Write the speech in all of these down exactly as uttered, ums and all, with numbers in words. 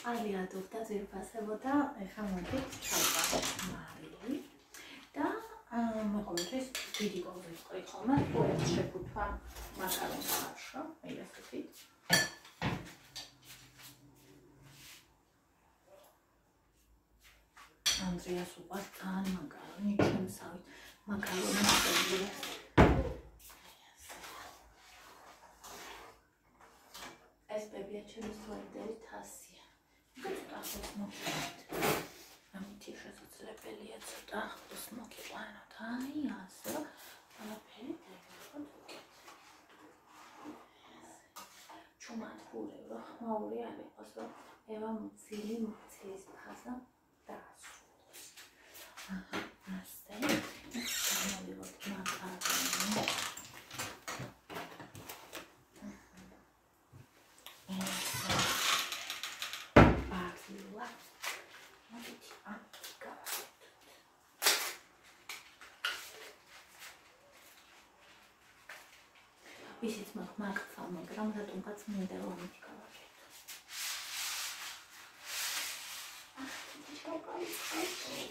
წყალი ადობდა ძირფასებოდა, ეხლა მოდით ჩავყავთ მარილი და მე ყოველთვის დიდი კოვზი ვყრი ხოლმე, თუ ერთ შეფუთვა მაკარონს ხარშო, მივესწრით. Andreas uqas თან მაკარონი, ჩემსავით მაკარონი მოყოლია. ეს ბებია ჩემს თვალდერი თასია. ცოტა ახლოს მოვიდეთ. ამითი შესაძლებელია ცოტა ახლოს მოგიყვანოთ. აი ასე. ყველაფერი დაიგოთ უკეთ. ჩუმათქური რომ ხმაური არ იყოს, რომ ევა მცილი მცის ფაზა დაასრულოს. აჰა, ასე. გამოვიღოთ მაკარონი. ისიც მაგ-მაგ-ფა, მაგრამ რატომღაც მინდა რომ ამით გავაკეთო. ახ, დიდი ჩავყავი.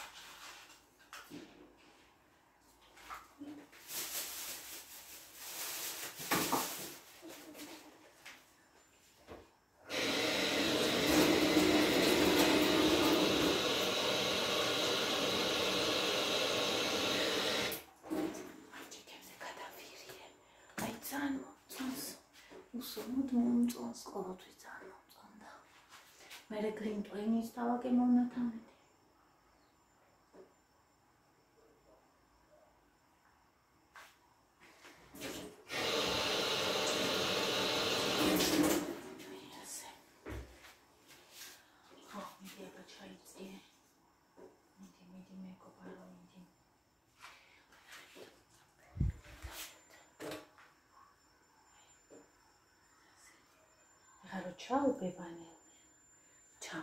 მომწონს ყოველთვის ძალიან მომწონდა. მე გრინ პლენის დავაგემოვნა თამეთი. ხო, მიდი აბა ჩაიწიე. მიდი, მიდი მეგობარო, მიდი. Ciao bebane. Ciao.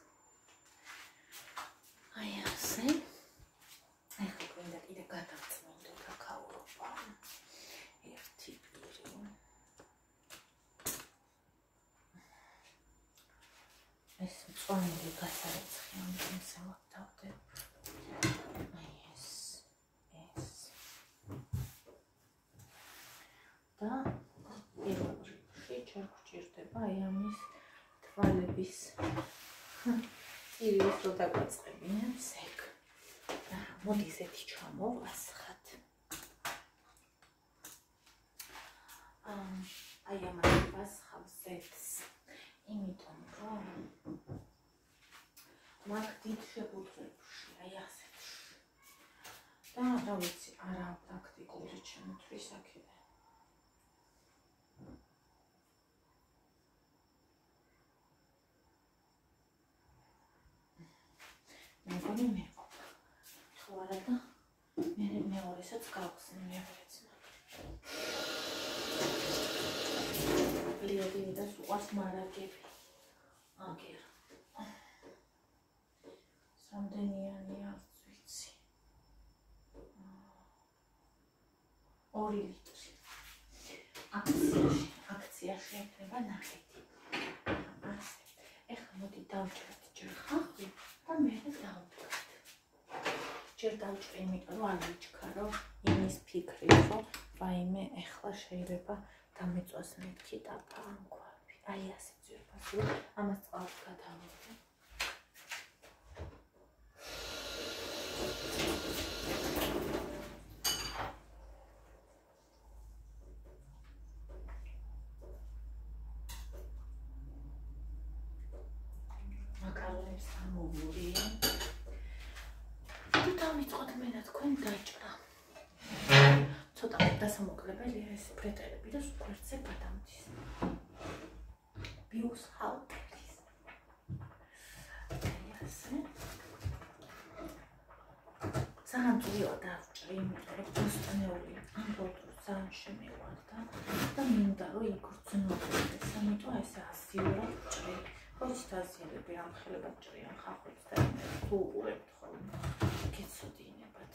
Ai ასე. ეხლა გვინდა კიდე გადავწმენდეთ აქაურობა. ერთი პირი. ეს მწვანე გასარეცხი ამ შემსავად დავდებ. აი ეს. ეს. და პირველ რიგში ჩვენ გვჭირდება აი ამის თვალების ირიეს რო დაგვაწყებინებ ზეგ. მოდი ზეთი ჩამოვასხათ. აი ამას ვასხავ ზეთს. იმიტომ რომ მაგ დიდ შეფუთვებში აი ასეთში. და რა ვიცი, არა პრაქტიკული ჩემთვის აქედან. მეგონი მეყობა. თუ არა და მე მეორესაც გავხსნი მეორეც. ლიოდივიდას უყვარს მარაგები. აგერ. რამდენიანი არც ვიცი. ორი ლიტრი. აქციაში, აქციაში ექნება ნახეთი. ასე. ეხლა მოდი დავჭრათ ჯერ ხალხი და მე დავდგათ. ჯერ დავჭრე, იმიტომ რომ არ ვიჩქარო იმის ფიქრით, რომ ვაიმე ეხლა შეიძლება დამეწვას მეთქი და პანკვარი. აი ასე ძვირფას რომ ამას წყალს გადავიღე. მაკარონებს ამოვური. თუ დავიწყოთ მე და თქვენ დაჭრა. ცოტა დასამოკლებელია ეს ფრეტელები და სუქერზე გადამდის. ბიუს ჰალტერის. აი ასე. ძალიან ძლივა დავჭრი, იმიტომ რომ ბოსტნეული ამბოლტურ ძალიან შემევარდა და მინდა რომ იგრძნობოდეს. ამიტომ ესე ასიურად ვჭრი. ხოც დაზიანები ამ ხელებად ჭრიან ხახოც და თუ უყურებთ ხოლმე გეცოდინებათ.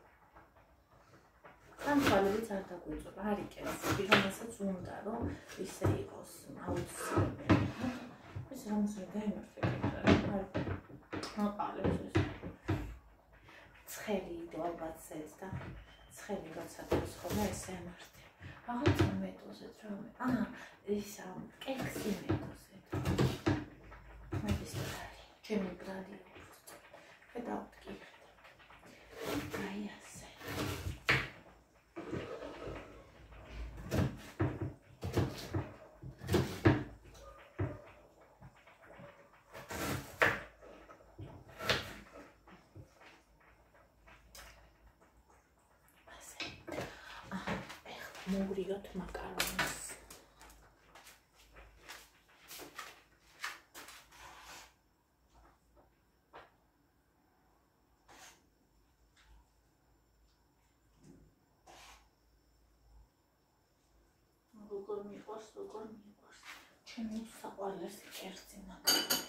სამწვალებიც არ დაგვიწვა, არ იკეთებს, რომელსაც უნდა რომ ისე იყოს აუცილებელი. ეს რამოსა დაიმართე აყალებს ეს ცხელი იდო ალბათ ზეც და ცხელი როცა დოს ხოლმე ესე ემართე რაღაცა მეტოზეთ რომ აჰა ისა კექსი მეტოზეთ მაგის ბრალი ჩემი ბრალი გადავტკი აი ასე მოვრიოთ მაკარონს. როგორ მიყვარს, როგორ მიყვარს. ჩემი საყვარლესი კერძი მაკარონი.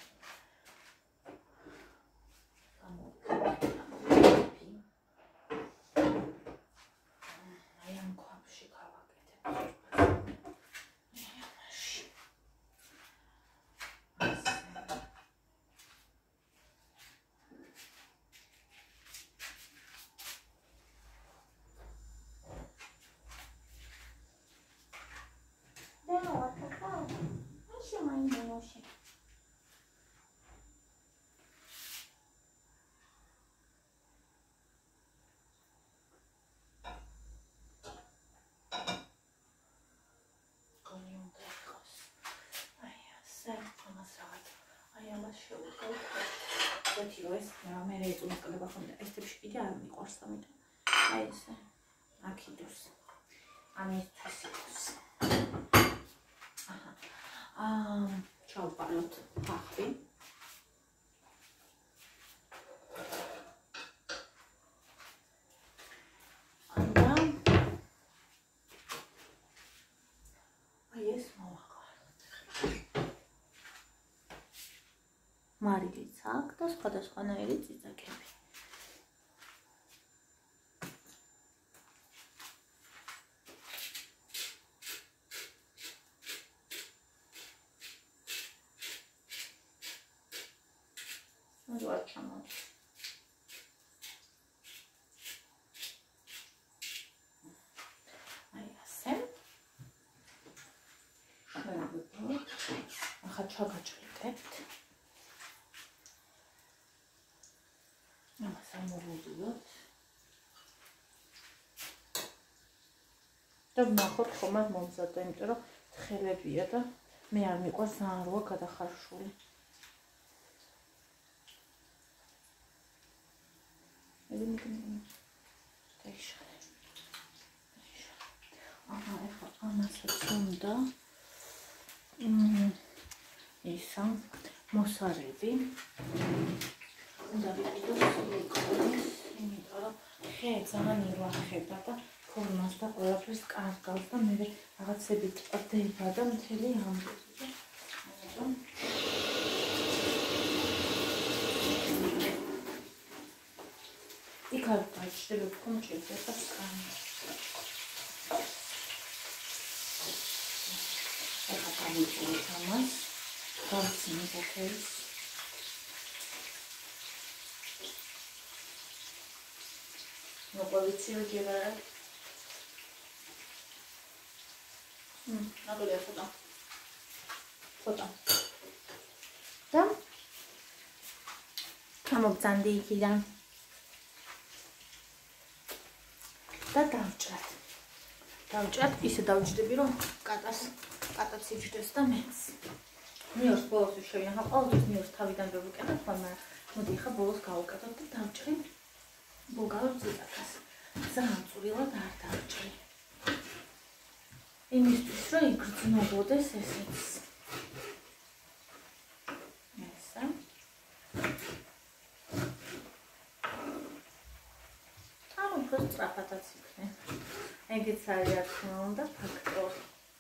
ეს მე რეწუნა კდება ხონდა ეს ტიპში კიდე არ მიყვარს ამიტომ აი ესე აქიდოს ამისთვის იყოს აჰა აა ჩავყალოთ ფახი და აი ეს მოვაყალოთ მარილიც აქვს და სხვადასხვანაირი წიწაკები. ვარ ჩამოდი. აი ასე. ახლა ჩაგაჭრიდებთ. ამოვიდიოთ. და ნახოთ ხომ არ მომზადდა, იმიტომ რომ თხელებია და მე არ მიყვარს ძალიან როა გადახარშული. დაიშალე. აჰა, ეხლა ამასაც უნდა ისა მოსარები. უნდა ვიყიდო სილიკონის, იმიტომ რომ ხე ძალიან ილახება და ფორმას და ყველაფერს კარგავს და მე რაღაცები წდება და მთელი ამბობი. ამიტომ იქ არ დაჭრება კონჭირდა და სკანი. ეხლა დავიწყოთ ამას. დავცინოთ ეს. No poliție general. Hm, acolo e foto. Foto. Da? Am obținut de ikida. Da, davჭრათ. დავჭრათ, ისე დავჭრები, რომ კატას კატაც იჭდეს და მეც. მიორს ბოლოს შევინახავ, ყოველთვის მიორს თავიდან ვერ ვუკეთებ, მაგრამ მოდი ხა ბოლოს გავუკეთებ და დავჭრი. ბულგარულ წიწაკას. ძალიან წვრილად არ დავჭრი. იმისთვის, რომ იგრძნობოდეს ესეც. ესა. ამ უფრო სწრაფადაც იქნება. ეგეც არის რა თქმა უნდა ფაქტორი.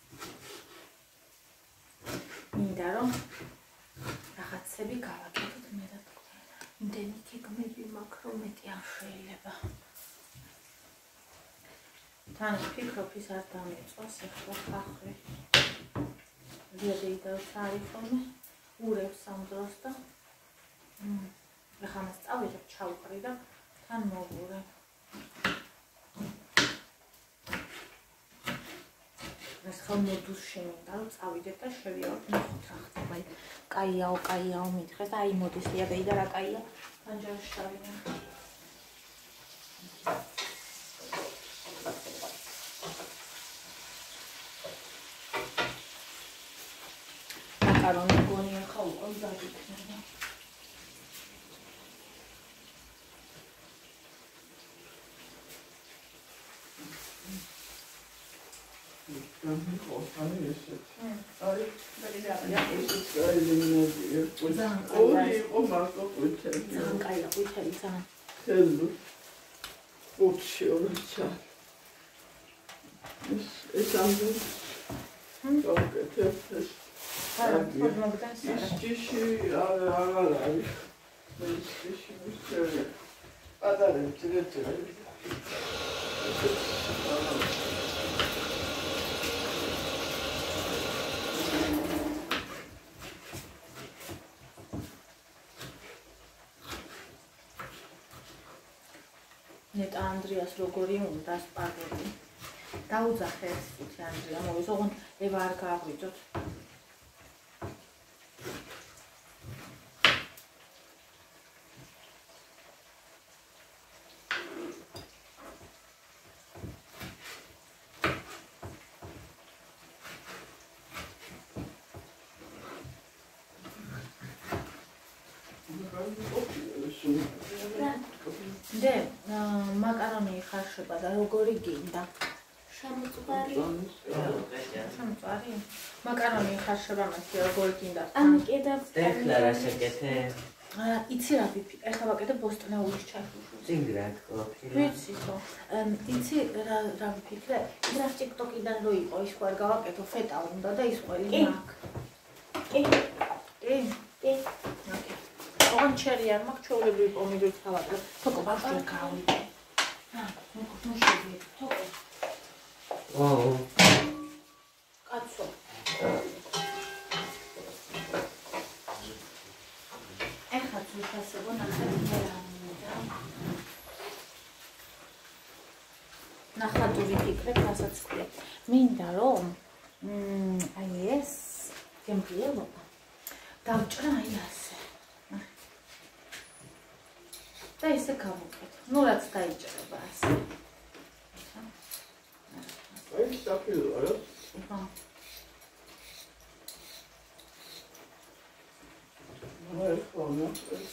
მინდა რომ რაღაცები გავაკეთოთ მე და თქვენ. იმდენი გეგმები მაქვს, რომ მეტი არ შეიძლება. თან ვფიქრობ, ის არ დამეწვას ახლა ხახვი. დიადეიდავს არის ხოლმე. ურევს ამ დროს და ახლა მას წავიღებ, ჩავყრი და თან მოვურებ. ეს ხალ მოდულში მინდა რომ წავიდეთ და შევიავთ ნახოთ რა ხდება. აი კაიაო, კაიაო მითხრეს და აი მოდის ლიაბეი და რა კაია. პანჯარაში შავინახე. მაკარონი გონი ახლა უკვე დაგიქნება. Ani esset. Ay, beri esset gayrını diyor. O değil, o marka koyacak. ძალიან კაია ყვითელი ძალიან. Hello. Uçuyor çar. Es es amdı. Çok kötü. არა, ფორმოგდან სა. İşçi ağalar. İşçi şöyle. Adarım çırçır. ნეტა ანდრიას როგორი უნდა სპაგეტი. დაუძახე ეს თითი ანდრია, მოვიზ, ოღონდ ევა არ გააღვიძოთ. დე, მაკარონი ხარშება და როგორი გინდა? შემოწვარი. შემოწვარი? მაკარონი ხარშება მათი როგორი გინდა? ამ კიდევ ეხლა რა შეკეთე? იცი რა ვიფიქრე? ეხლა ვაკეთებ ბოსტნეულის ჩაშუშს. წინგრად ყოფილა. ვიცი ხო. იცი რა რა ვიფიქრე? რა TikTok-იდან რო იყო ის ხარ გავაკეთო ფეტა უნდა და ის ყველი მაგ. კი. კი. კი. ოკეი. ოღონდ ჩერი არ მაქვს ჩვეულებრივი პომიდორი თავადო. თოკო ბავშვი გავიდე. აა, ნუ შევიდე. თოკო. ვაუ. კაცო. ეხლა თუ ხასებო ნახეთ რა მინდა. ნახატ ვიფიქრებ, რასაც ქვია. მინდა რომ მ აი ეს გემრიელობა დავჭრა აი ასე. და ისე გავუკეთე. ნუ რაც დაიჭრება ასე. Ay stapel ara. ხო. Ay xona.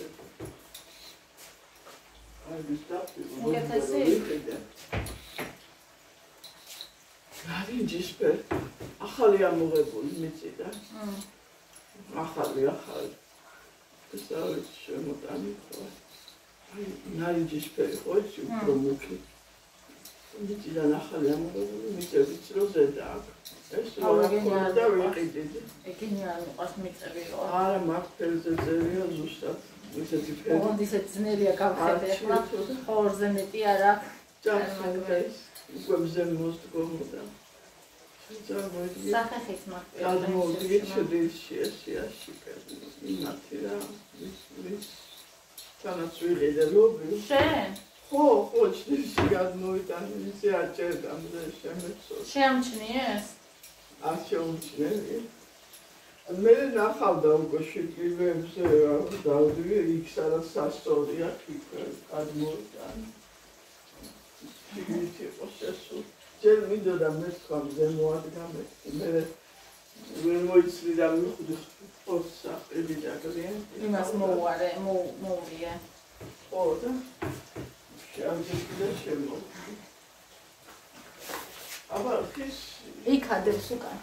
Ay stapel. უკეთესი? Ari jisper. ახალი ამოღებული მიწიდა. მ. ახალი ახალი. ეს არის შემოტანი ხო? აი ნაიჯისფერი ხო ის უფრო მუქი. მიწიდან ახალი ამოღებული მიწებიც რო ზედა აქვს. ეს რა ხო და ვიყიდე. ეგენიანი ყავს მიწები რო. არა მაქვს ფერზე წერია ზუსტად. ისეთი ფერი. ოღონდ ისეთ ძნელია გავხედე ახლა. ორზე მეტი არ აქვს. ჯანმრთელს უკვე მზე მოსდგომოდა. წარმოიდგინე. სახეხის მაქვს. გადმოვიდგეთ შედილში ესიაში იმათი რა ის ის თანაც ვიყიდე ლობი. შენ? ხო, ხო, შედილში გადმოვიტანე ისე აჭერდა მზე შემეცო. შეამჩნიეს? არ შეუმჩნევი. მე ნახავდა უკვე შეკრიბებზე დავდივი იქ სადაც სასწორია იქ გადმოვიტანე. ის იყო შესულ. ჯერ მინდოდა მე თქვა ზემოადგა მე მე ვერ მოიცლი და მივხვდი ფორსა ებიდა კლიენტი იმას მოუარე მოურია ხო და შეამჩნია შემო აბა ის იქ ადებს უკან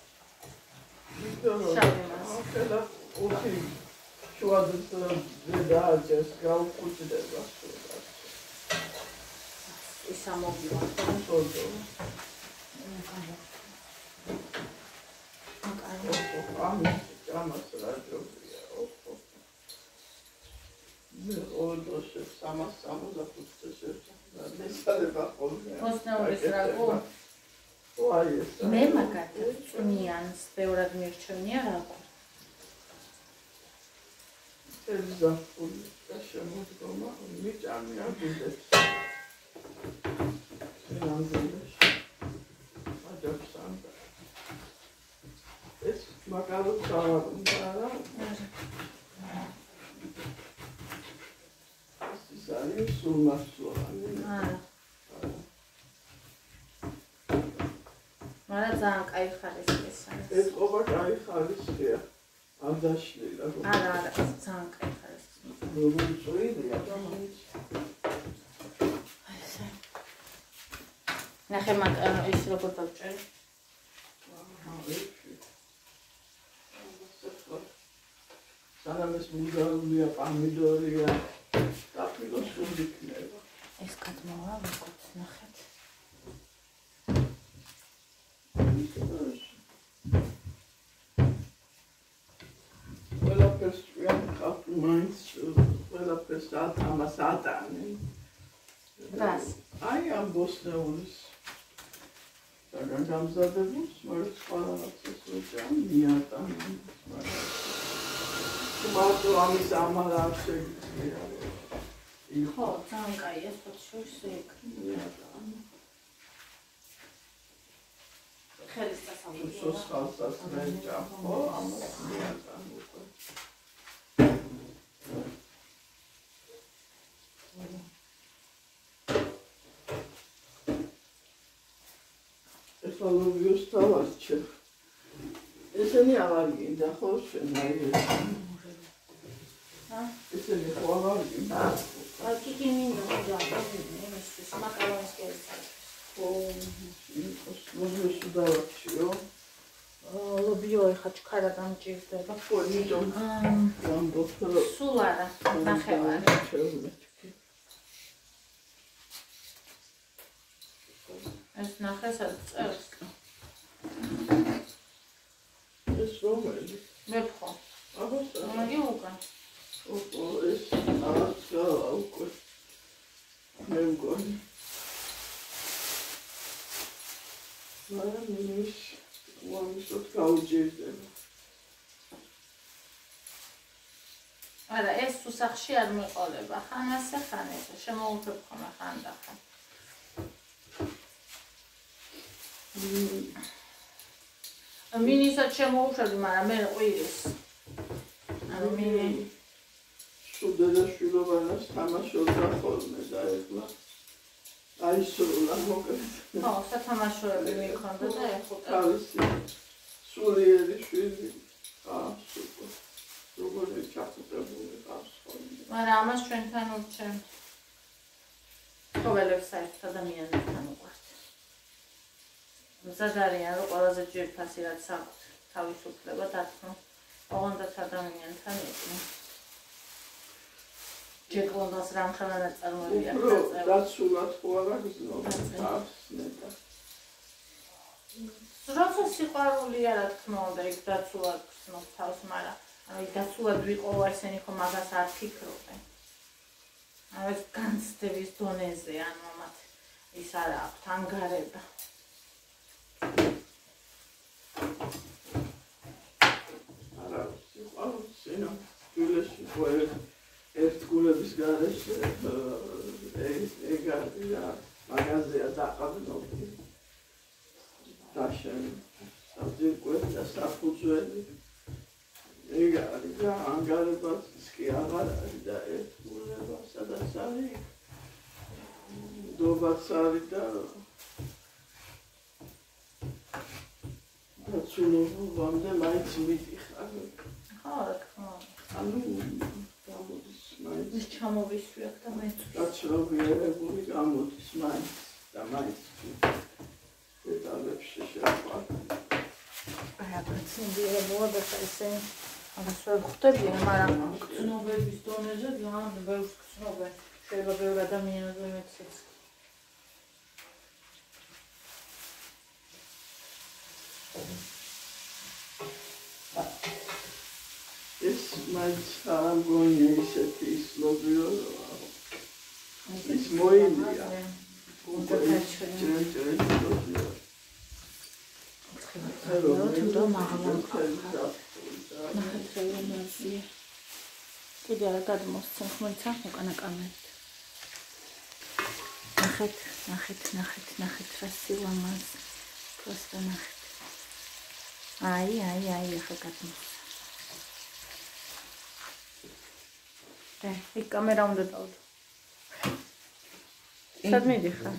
შავი მას ახლა ოქი შუადღეს დააჭეს გავხუჭდება ის ამოვიდა ხოდა. აკაი. ამას რა ჯობია. ოფ. მე ოდოშე სამას სამოცდახუთზე შევჭამ. მესალება ხოლმე. მოსნაურის რაგო. ვაი ეს. მე მაგათ წვნიანს ბევრად მირჩევნია რაგო. ელიზაფული და შემოდგომა მიჭამი აგულებს. სინამდვილეში აჯობს ანდა. ეს მაგალითად არ უნდა რა. ეს არის სულმასლოვანი. არა. მაგრამ ძალიან კაი ხარისხის არის. ეს ყობა კაი ხარისხია. არ დაშლილა. არა, არა, ეს ძალიან კაი ხარისხის. როგორ წვიდია და მაინც. ესე. ნახე მაგ ის როგორ დავჭერი. სანამ ეს მუზაულია, პამიდორია, დაფილოს სულ იქნება. ეს გადმოვა როგორც ნახეთ. ყველაფერს ჭვიან ხალხი მაინც ყველაფერს ამას ატანენ. რას? აი ამ ბოსნეულის საგან გამზადებულს, მაგრამ სხვა რაღაცას ვეჭამ, მიატანენ. მარტო ამის ამალ არ შეგიძლია. ხო, ძალიან კაია, შორის ეგ. მიატანენ. ხელის დასავლური. სოს ხალხს ვეჭამ, ხო, ამას მიატანენ უკვე. ეხალობიოს დავარჩე. ესენი აღარ გინდა, ხო, შენ აი ეს. ესენი ხო აღარ გინდა. აი, კიკი მინდა, მინდა, იმის მაკარონის კერძი. ხო, ის მოძვეს დავარჩიო. ლობიო ეხა ჩქარა დამჭირდება. ხო, იმიტომ გამბოთ. სულ არა, ნახევარი. ეს ნახე სადაც ეს რომელი? მეფხო. აბა, მაგი უკან. ოპო, ეს აღა უკვე. მე მგონი. მაგრამ ის უამისოდ გაუჯერდება. არა, ეს სუსახში არ მეყოლება. ხან ასე ხან ესე, შემოუშვებ ხოლმე ხან და ხან. მინისაც შემოუშვები, მაგრამ მე ყვირის. ანუ მინი შუდედაშვილობანას თამაშობდა ხოლმე და ეხლა აისრულა მოკლედ. ხო, სათამაშოები მიქონდა და ეხუტა. თავისი სულიერი შვილი ყავს უკვე. როგორი ჩახუტებული ყავს ხოლმე. მაგრამ ამას ჩვენთან ურჩევთ. ყოველებს საერთოდ ადამიანებთან უყვართ. მზად არიან, რომ ყველაზე ძვირფასი რაც აქვთ თავისუფლება დათმოს, ოღონდ ადამიანთან იყვნენ. ჯეკლონდას რამხელა წარმოებია უფრო დაცულად ხო არა გზნობს ნეტა. როცა სიყვარულია რა თქმა უნდა იქ დაცულად გზნობს თავს, მაგრამ ანუ იქ დაცულად ვიყო ესენი ხო მაგას არ ფიქრობენ. ანუ ეს განცდების დონეზე ანუ ამათ ის არა აქვთ ანგარება. არა, სიყვარულს ენა გულეში ხო ერთ გულების გარეშე ეგ ეგა მაგაზია დაყავნობდი. დაშენ საძირკველი და საფუძველი. ეგ არის და ანგარებაც კი აღარ არის და ერთ გულება სადაც არის დობაც არის და დაცულობამდე მაინც მიდიხარ. ხო, რა თქმა უნდა. ანუ გამოდის მაინც ის ჩამოვისვიოთ და მეც გაცნობიერებული გამოდის მაინც და მაინც დეტალებში შეყვარ. აი, აბცინდიერებულა და ისე ამას ვერ ხვდებიან, მაგრამ გრძნობების დონეზე ძალიან ბევრს გრძნობენ. შეიძლება ბევრ ადამიანზე მეცეც. ეს მაინც არ მგონია ისეთი ის ლობიო ის მოილია. უნდა გაჩვენო. ჯერ ჯერ ლობიო. ხება თუ და მაღლა. ნახეთ რა მასია. კიდე არ გადმოსცემ ხმოიცა უკანა კამერით. ნახეთ, ნახეთ, ნახეთ, ნახეთ რა სილამაზ. просто ნახეთ. აი, აი, აი, ახლა გადმოსცემ. და იქ კამერა უნდა დავდო. სად მიდიხარ?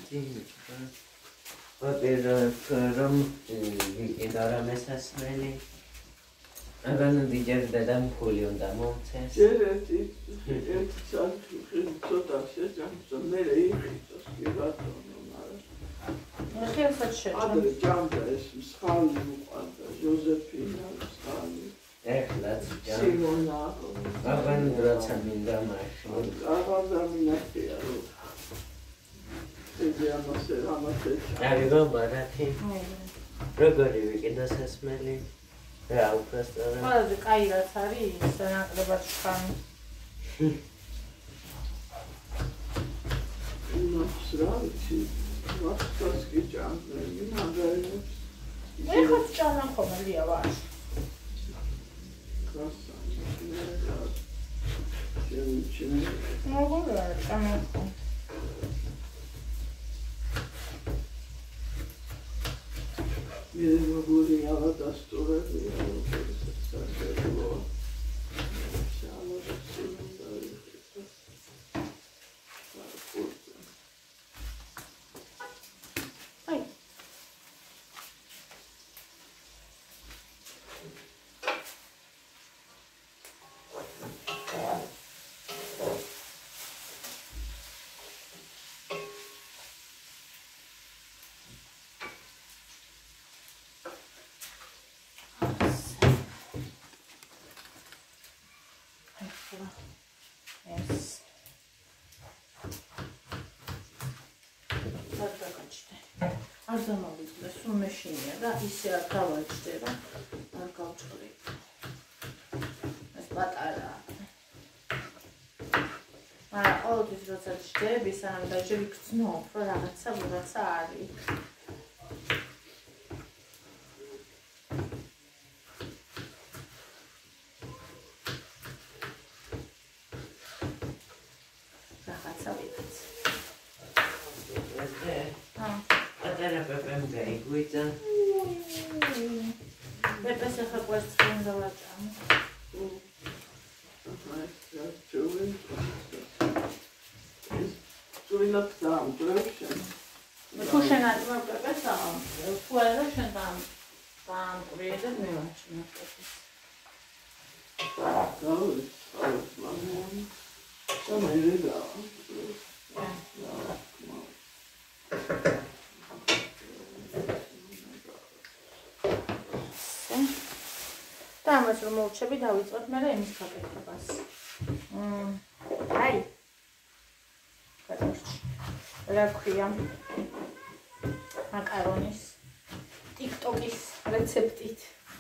Во-первых, რომ ვიყიდა რამე სასმელი. Agora diger dedam ფული უნდა მომცეს. ჯერ ერთი ერთი საათი ცოტა შეჭამს, მე რეიქიცოს კი ბატონო, მაგრამ ხელსაც შეჭამ. ადრე ჯამდა ეს მსხალი უყვარდა, ჟოზეფინა მსხალი. ეხლაც ჯამ. სიმონა. აგან დროცა მინდა მაშინ. აღარ მინახია რო. ეძე ამასე ამასე. ავიღო ბარათი. როგორი ვიყიდა სასმელი? რა უბრალოდ ყველაზე კაი რაც არის ის ნაკლებად შხამი. ნახს რა ვიცი, ვასწავს კი ჭამდა, მაგარებს. ეხლა ჭამან ხოლმე ლია ვარ. კრასანი, ჩემი ჩემი. მოგონა ჭამან ხოლმე. მე მოგული ალა დასტურები როგორც საერთო შალო სიმონდა აი არ დამავიწყდა, სულ მეშინია და ისე არ გავაჭდება, არ გავჭყრი. ეს პატარა. მაგრამ ყოველთვის როცა ჯდები, სანამ დაჟები გრძნობ, რომ რაღაცა რაღაცა არის. რაღაცა ვიღაც. Atara pepem gaiguita. პეპეს ახლა კვერცხს უნდა ვაჭამო. აჰა, ეს ჯოვენ. ჯოვინად დამჭრევშენ. თუ შენ აწმევ პეპეს აღარ, თუ არა შენ დამ დამკვირე და მე ვაჭმევ პეპეს. გავი, გავი, მამონი. სამერედა. და ამას რომ მოვჩები დავიწყოთ მე იმის გაკეთებას. მმ აი. გადავშ. რა ქვია? მაკარონის TikTok-ის რეცეპტით.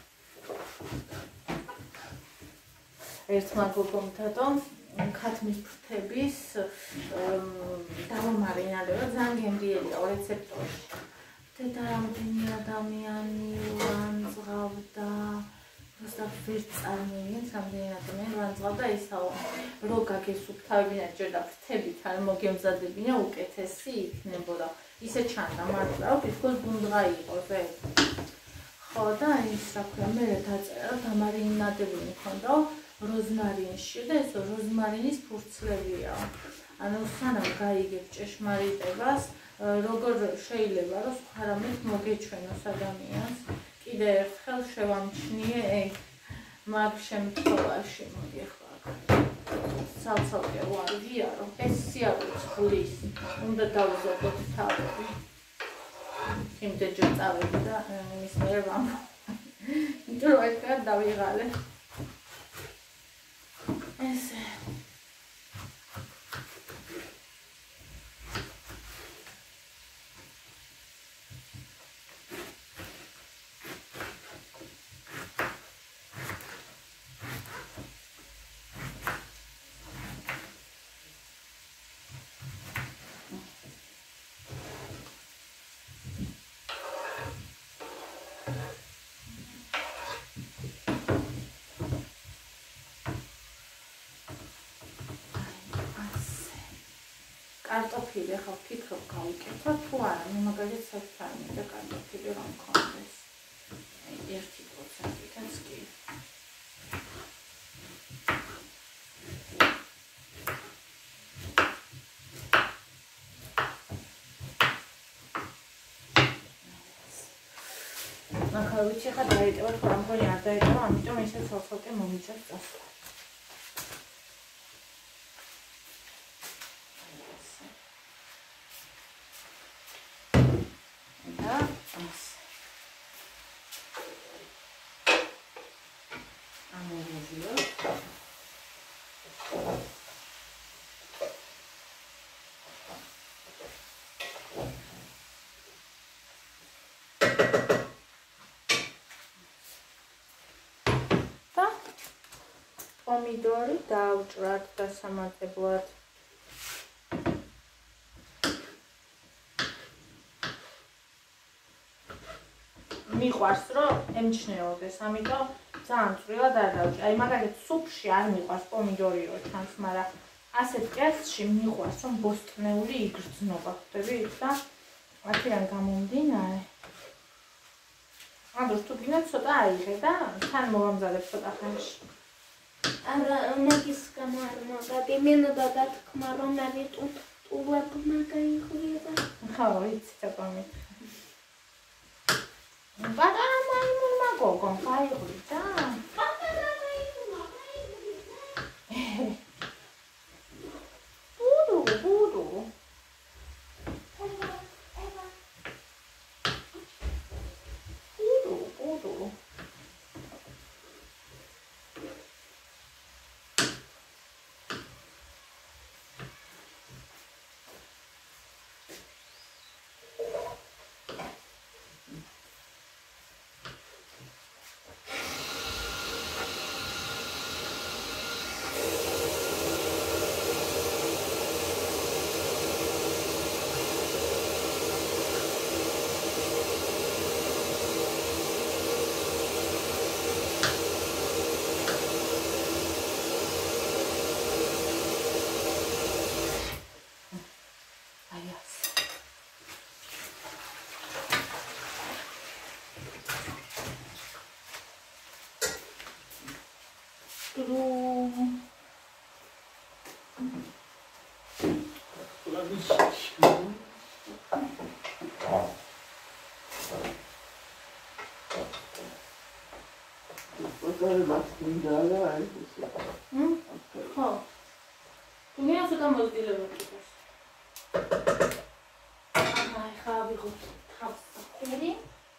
ერთმა გოგომ თათო ქათმის ფრთების დავამარინადე და ძალიან გემრიელია რეცეპტორში. და რამდენი ადამიანი ვანძღავდა просто ვერ წარმოვიდგენთ რამდენი ადამიანი ვანძღავდა ისაო რო გაგესუფთავებინა ჯერ და ფრთებით არ მოგემზადებინა უკეთესი იქნებოდა ისე ჩანდა მართლა რომ თითქოს გუნდღა იყოს ე ხო და ის რა ქვია მე დაწერა დამარინადებული მქონდა როზმარინში და ეს როზმარინის ფურცლებია ანუ სანამ გაიგებ ჭეშმარიტებას როგორ შეიძლება რომ სხვა რამით მოგეჩვენოს ადამიანს კიდე ერთხელ შევამჩნიე ეგ მაგ შემთხვევაში მოდი ახლა ცალ-ცალკე ვარგიარო ეს სიარულს ხulis უნდა დავუზოგოთ თავები იმდე ჯერ წავედი და ის მე ვამ იმიტომ რომ ეს კარ დავიღალე ესე კარტოფილი ხო ფიქრობ გავიკეთოთ თუ არა, მე მაგალითად საფრთხე და კარტოფილი რომ მქონდეს. აი ერთი პროცენტითაც კი. ახლა ვიცი ხა დაიტევა, ხო რა მგონი არ დაიტევა, ამიტომ ისე ცალ-ცალკე მომიჭერს წასვლა. Pomidori დავჭრათ დასამატებლად. მიყვარს რომ ემჩნეოდეს, ამიტომ ძალიან წვრილად არ დავჭრ. აი მაგალითად სუპში არ მიყვარს პომიდორი რო ჩანს, მაგრამ ასეთ კერძში მიყვარს რომ ბოსტნეული იგრძნობა, ხვდებით და აქედან გამომდინარე. ანუ თუ გინდა ცოტა აიღე და თან მოვამზადებ ცოტა ხანში. არა, მაგის გამო არ მოგადი, მინდა დათქმა რომ მე ტულებ მაგაიღვია. ხო, იცი და პომიდორი. პატარა მაიმუნმა გოგონ გაიღვიდა. პატარა მაიმუნმა გაიღვიდა. ბუდუ, ბუდუ. ბუდუ, ბუდუ. ხო. თუ მე ასეთა მოზგილება კიდეს. აჰა, ხა ვიღოთ თავს ხერი.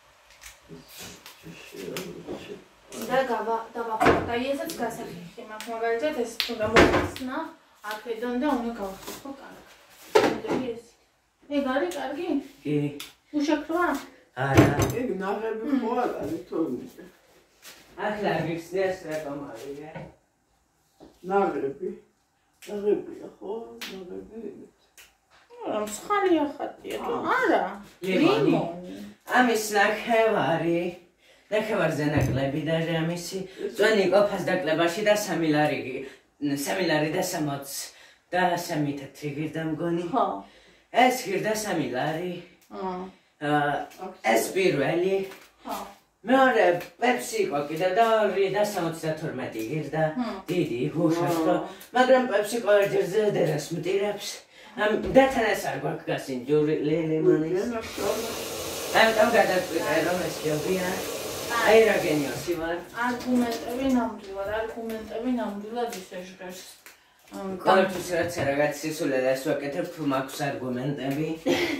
და გავა დავახოთ. აი ესეც გასახიხი მაქვს, მაგალითად ეს თუნდა მოხსნა, აქედან და უნდა გავხსნო კარგად. მოდები ეს. ეგ არის კარგი? კი. უშაქროა? არა. ეგ ნაღები ხო არ არის თორნიკე. ახლა გიხსნეს რატომ არია? ნაღები. ნაღებია ხო? ნაღები. არა, მსხალია ხატია თუ არა? ლიმონი. ამის ნახევარი. ნახევარზე ნაკლები და ამისი წვენი ყოფას დაკლებაში და სამი ლარი სამი ლარი და სამოც და სამი თეთრი გირდა მგონი. ხო. ეს გირდა სამი ლარი. აა ეს პირველი. ხო. მეორე პეპსი იყო კიდევ და ორი და სამოცდა თორმეტი გირდა. დიდი უშაშო. მაგრამ პეპსი ყოველჯერზე დერას მტირებს. და თან ეს არ გვაქვს გასინჯური ლიმონი. ამიტომ გადავწყვიტე რომ ეს ჯობია. აი რა გენიოსი ვარ. არგუმენტები ნამდვილად, არგუმენტები ნამდვილად ისე ჟღერს. ყოველთვის რაც რაღაც სისულელეს ვაკეთებ, თუ მაქვს არგუმენტები.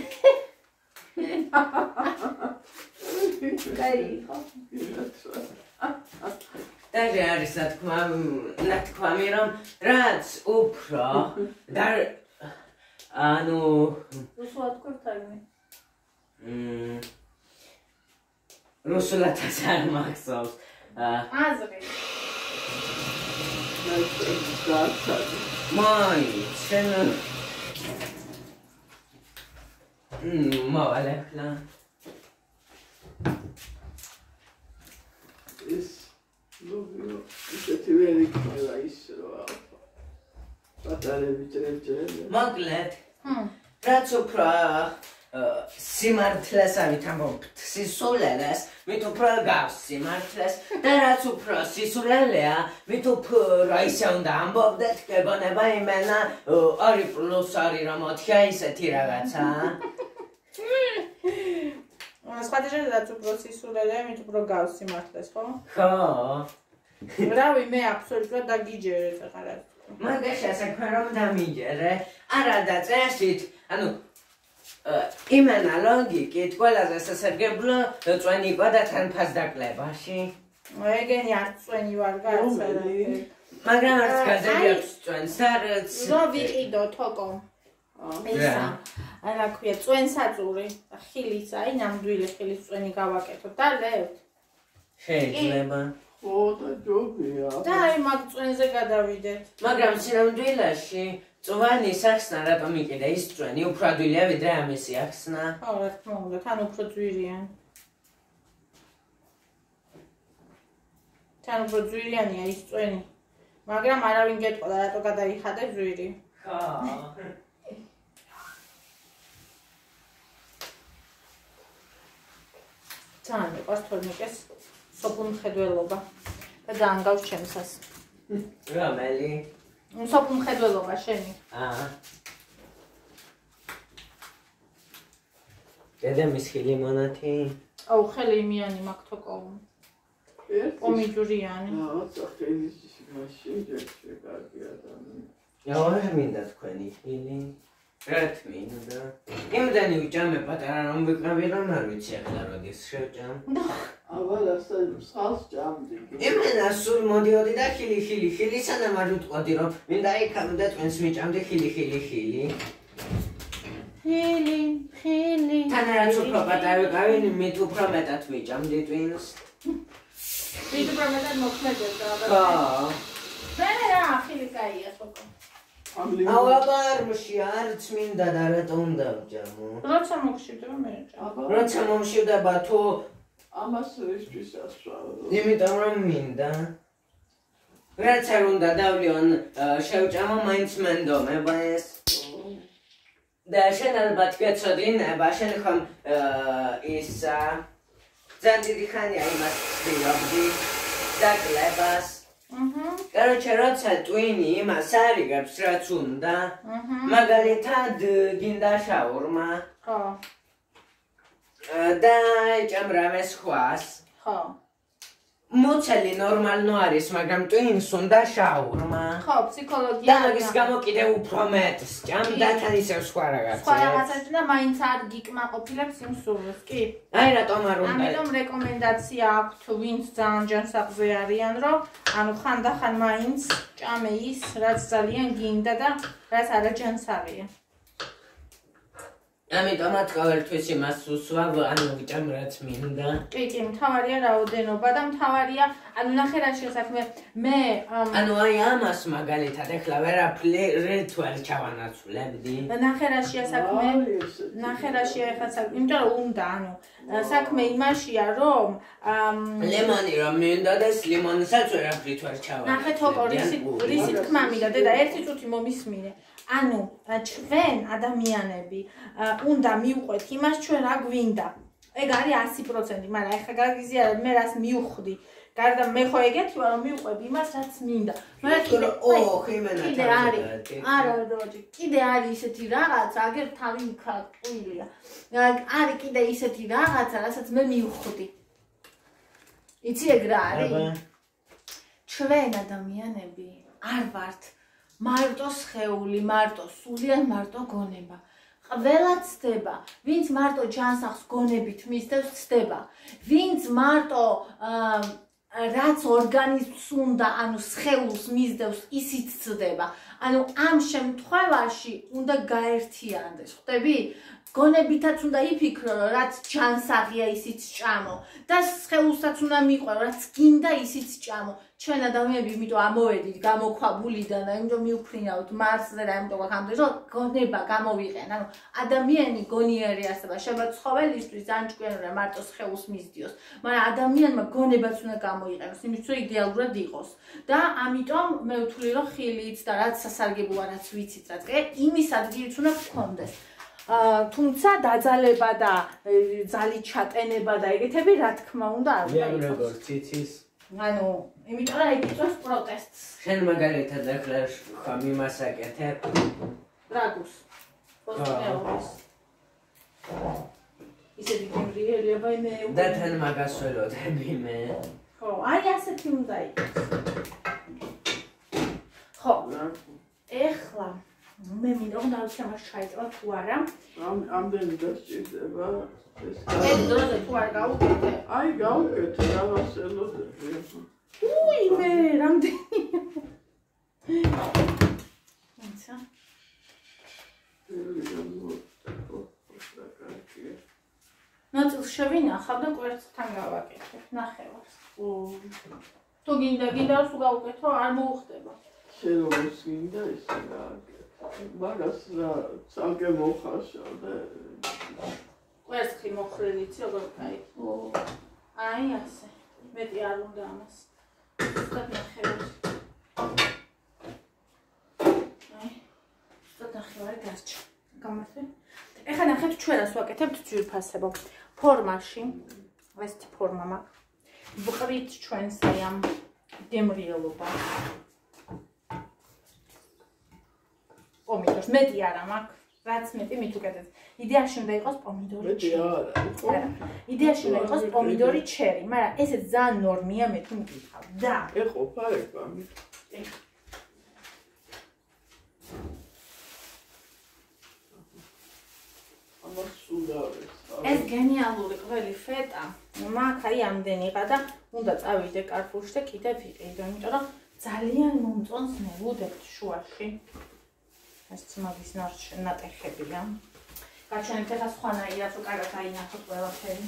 კაი ხო? და არის ნათქმა, ნათქვამი რომ რაც უფრო და ანუ რუსულად კურთაგნი. მმ რუსულადაც არ მახსოვს. აზრი. მაი, შენ მმ მოვალეხლა. ეს ლოგიო ისეთი ვერი ყველა ის რა. პატარები წერენ. მოკლედ რაც უფრო სიმართლესავით ამბობთ სისულელეს, მით უფრო გავს სიმართლეს და რაც უფრო სისულელეა, მით უფრო ისე უნდა ამბობდეთ, გეგონება იმენა ორი პლუს ორი რომ ოთხია ისეთი რაღაცა. სხვადასხვა რაც უფრო სისულელეა, მით უფრო გავს სიმართლეს, ხო? ხო. რავი, მე აბსოლუტურად დაგიჯერე წაღარა. მაგაშა საქმე რომ დამიჯერე, არა და წესით, ანუ იმენა ლოგიკით ყველაზე სასარგებლო წვენი იყო და თან ფასდაკლებაში. ეგენი არ წვენი ვარ გააცარა. მაგრამ არც გაზები აქვს წვენს, არც რო ვიყიდო თოკო. ისა, რა ქვია, წვენსაწური, ხილის, აი ნამდვილი ხილის წვენი გავაკეთო და ლევთ. შეიძლება. ხო და ჯობია. და აი მაგ წვენზე გადავიდეთ. მაგრამ სინამდვილეში წვენი სახსნა რატომ იყიდა ის წვენი უფრო ადვილია ვიდრე ამისი ახსნა. ხო, რა თქმა უნდა, თან უფრო ძვირიან. თან უფრო ძვირიანია ის წვენი. მაგრამ არავინ გეტყოდა რატო გადაიხადე ძვირი. ხო. თან იყოს თორნიკეს სოფლმხედველობა და დაანგავს ჩემსას. რომელი? სოფლმხედველობა შენი. აა. დედამის ხილი მონათი? აუ, ხელი იმიანი მაქვს თოკო. პომიდურიანი. აა, სახელის მაშინ ჯერჯერ კარგი ადამიანი. რა მინდა თქვენი ხილი? რა მინდა? იმდენი უჭამე პატარა რომ ვიყავი რომ არ ვიცი ახლა როდის შევჭამ. ავალ ასე მსხალს ჭამდი. იმენა სულ მოდიოდი და ხილი ხილი ხილი სანამ არ ვიტყოდი რომ მინდა იქამ და წვენს მიჭამდი ხილი ხილი ხილი. ხილი, ხილი. თან რაც უფრო პატარა ვიყავი, მით უფრო მეტად ვიჭამდი ტვინს. მით უფრო მეტად მოქმედებდა. ხო. მე რა ხილი კაია თოკო. აუ აბარმში არც მინდა და რატო უნდა ვჭამო? როცა მოგშვიდო მე ჭამ. როცა მომშვიდება თუ ამას რისთვის ასვავ? იმიტომ რომ მინდა. რაც არ უნდა დავლიონ შევჭამო მაინც მენდომება ეს. და შენ ალბათ გეცოდინება, შენ ხომ ისა ძალიან დიდი ხანია იმას ვცდილობდი დაკლებას. Короче, როცა ტვინი იმას არიგებს, რაც უნდა, მაგალითად გინდა შაურმა. ხო. და ჭამ რამე სხვას. ხო. მოცელი ნორმალნო არის, მაგრამ ტვინს უნდა შაურმა. ხო, ფსიქოლოგია. და მაგის გამო კიდე უფრო მეტს ჭამ და თან ისევ სხვა რაღაცა. სხვა რაღაცა და მაინც არ გიკმაყოფილებს იმ სურვილს, კი? აი რატომ არ უნდა? ამიტომ რეკომენდაცია აქვთ, ვინც ძალიან ჯანსაღზე არიან, რომ ანუ ხანდახან მაინც ჭამე ის, რაც ძალიან გინდა და რაც არა ჯანსაღია. ამიტომაც ყოველთვის იმას უსვავ, ანუ ვიჭამ რაც მინდა. კი, კი, მთავარია რაოდენობა და მთავარია, ანუ ნახე რა შესაქმე, მე ანუ აი ამას მაგალითად ეხლა ვერაფრით ვერ ჩავანაცვლებდი. ნახე რა შესაქმე, ნახე რა შეეხა საქმე, იმიტომ რომ უნდა, ანუ საქმე იმაშია, რომ ლემონი რომ მინდოდეს, ლიმონსაც ვერაფრით ვერ ჩავანაცვლებდი. ნახე თოკო, რისი თქმა მინდა, დედა, ერთი წუთი მომისმინე. ანუ ჩვენ ადამიანები უნდა მივყვეთ იმას ჩვენ რა გვინდა. ეგ არის ასი პროცენტი, მაგრამ ეხლა გაგიზიარებ მე რას მივხვდი. გარდა მე ხო ეგეთი ვარ რომ მივყვები იმას რაც მინდა. მაგრამ კიდე ოხ იმენა კიდე არის. არა, როჯი, კიდე არის ისეთი რაღაცა, აგერ თავი მქარტვილია. არის კიდე ისეთი რაღაცა, რასაც მე მივხვდი. იცი ეგ რა არის? ჩვენ ადამიანები არ ვართ მარტო სხეული, მარტო სული ან მარტო გონება. ყველა ცდება, ვინც მარტო ჯანსაღს გონებით მისდევს ცდება. ვინც მარტო რაც ორგანიზმს უნდა, ანუ სხეულს მისდევს, ისიც ცდება. ანუ ამ შემთხვევაში უნდა გაერთიანდეს, ხვდები? გონებითაც უნდა იფიქრო, რომ რაც ჯანსაღია, ისიც ჭამო და სხეულსაც უნდა მიყვარო, რაც გინდა, ისიც ჭამო. ჩვენ ადამიანები იმიტომ ამოვედით გამოქვაბულიდან და იმიტომ მიუფრინავთ მარსზე და იმიტომ გახამდე რომ გონება გამოვიყენ. ანუ ადამიანი გონიერი არსება შეიძლება ცხოველისთვის ძალიან ჭკვიანურია მარტო სხეულს მისდიოს, მაგრამ ადამიანმა გონებაც უნდა გამოიყენოს, იმისთვის რომ იდეალურად იყოს. და ამიტომ მე ვთვლი რომ ხილიც და რაც სასარგებლოა, რაც ვიცით, რაც კი, იმის ადგილიც უნდა გქონდეს. თუმცა დაძალება და ძალით ჩატენება და ეგეთები რა თქმა უნდა არ უნდა იყოს. როგორც ციცის ანუ იმიტომ რომ ეგ იწვევს პროტესტს. შენ მაგალითად ახლა ხომ იმას აკეთებ? რაგუს. პოსტეოს. ისეთი გემრიელია მე. და თან მაგას ველოდები მე. ხო, აი ასეთი უნდა იყოს. ხო. ეხლა მე მინდა რომ დავჩემას ჩაიწერო თუ არა. ამ ამდენი დასჭირდება ეს. ეს დროზე თუ არ გავუკეთე? აი გავუკეთე, დავასელოდები. უი მე რამდენი. აცა. ნაცილს შევინახავ და კვერცხთან გავაკეთებ, ნახევარს. ო. თუ გინდა, გინდა რომ თუ გავუკეთო, არ მოუხდება. შენ როგორც გინდა ისე გააკეთე. მაგას რა ცალკე მოხარშავ და კვერცხი მოხრილიცი როგორ კაი. ო. აი ასე. მეტი არ უნდა ამას. ზუსტად ნახევარი. აი. ზუსტად ნახევარი დარჩა. გამართე? ეხლა ნახეთ ჩვენ რას ვაკეთებთ ძვირფასებო. ფორმაში, ესეთი ფორმა მაქვს. ვყრით ჩვენს აი ამ გემრიელობას. პომიდორს მეტი არა მაქვს. რაც მეტი მით უკეთეს. იდეაში უნდა იყოს პომიდორი მეტი ჩერი. არა. იდეაში უნდა იყოს პომიდორი ჩერი, მაგრამ ესეც ძალიან ნორმია მე თუ მკითხავ. და ეყოფა ეგ ამით. ამას სულავეს. ეს გენიალური ყველი ფეტა. მაგ აი ამდენიღა და უნდა წავიდე კარფურში და კიდევ ვიყიდო, იმიტომ რომ ძალიან მომწონს მე ვუდებთ შუაში. ეს მაგის ნატეხებია. გაჩვენებთ ახლა სხვანაირად რომ კარგად აინახოთ ყველაფერი.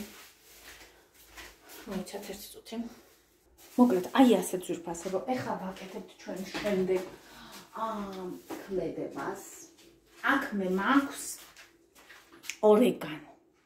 მოიცათ ერთი წუთი. მოკლედ აი ასე ძვირფასებო. ეხლა ვაკეთებთ ჩვენ შემდეგ ამ ქლედებას. აქ მე მაქვს ორეგანო.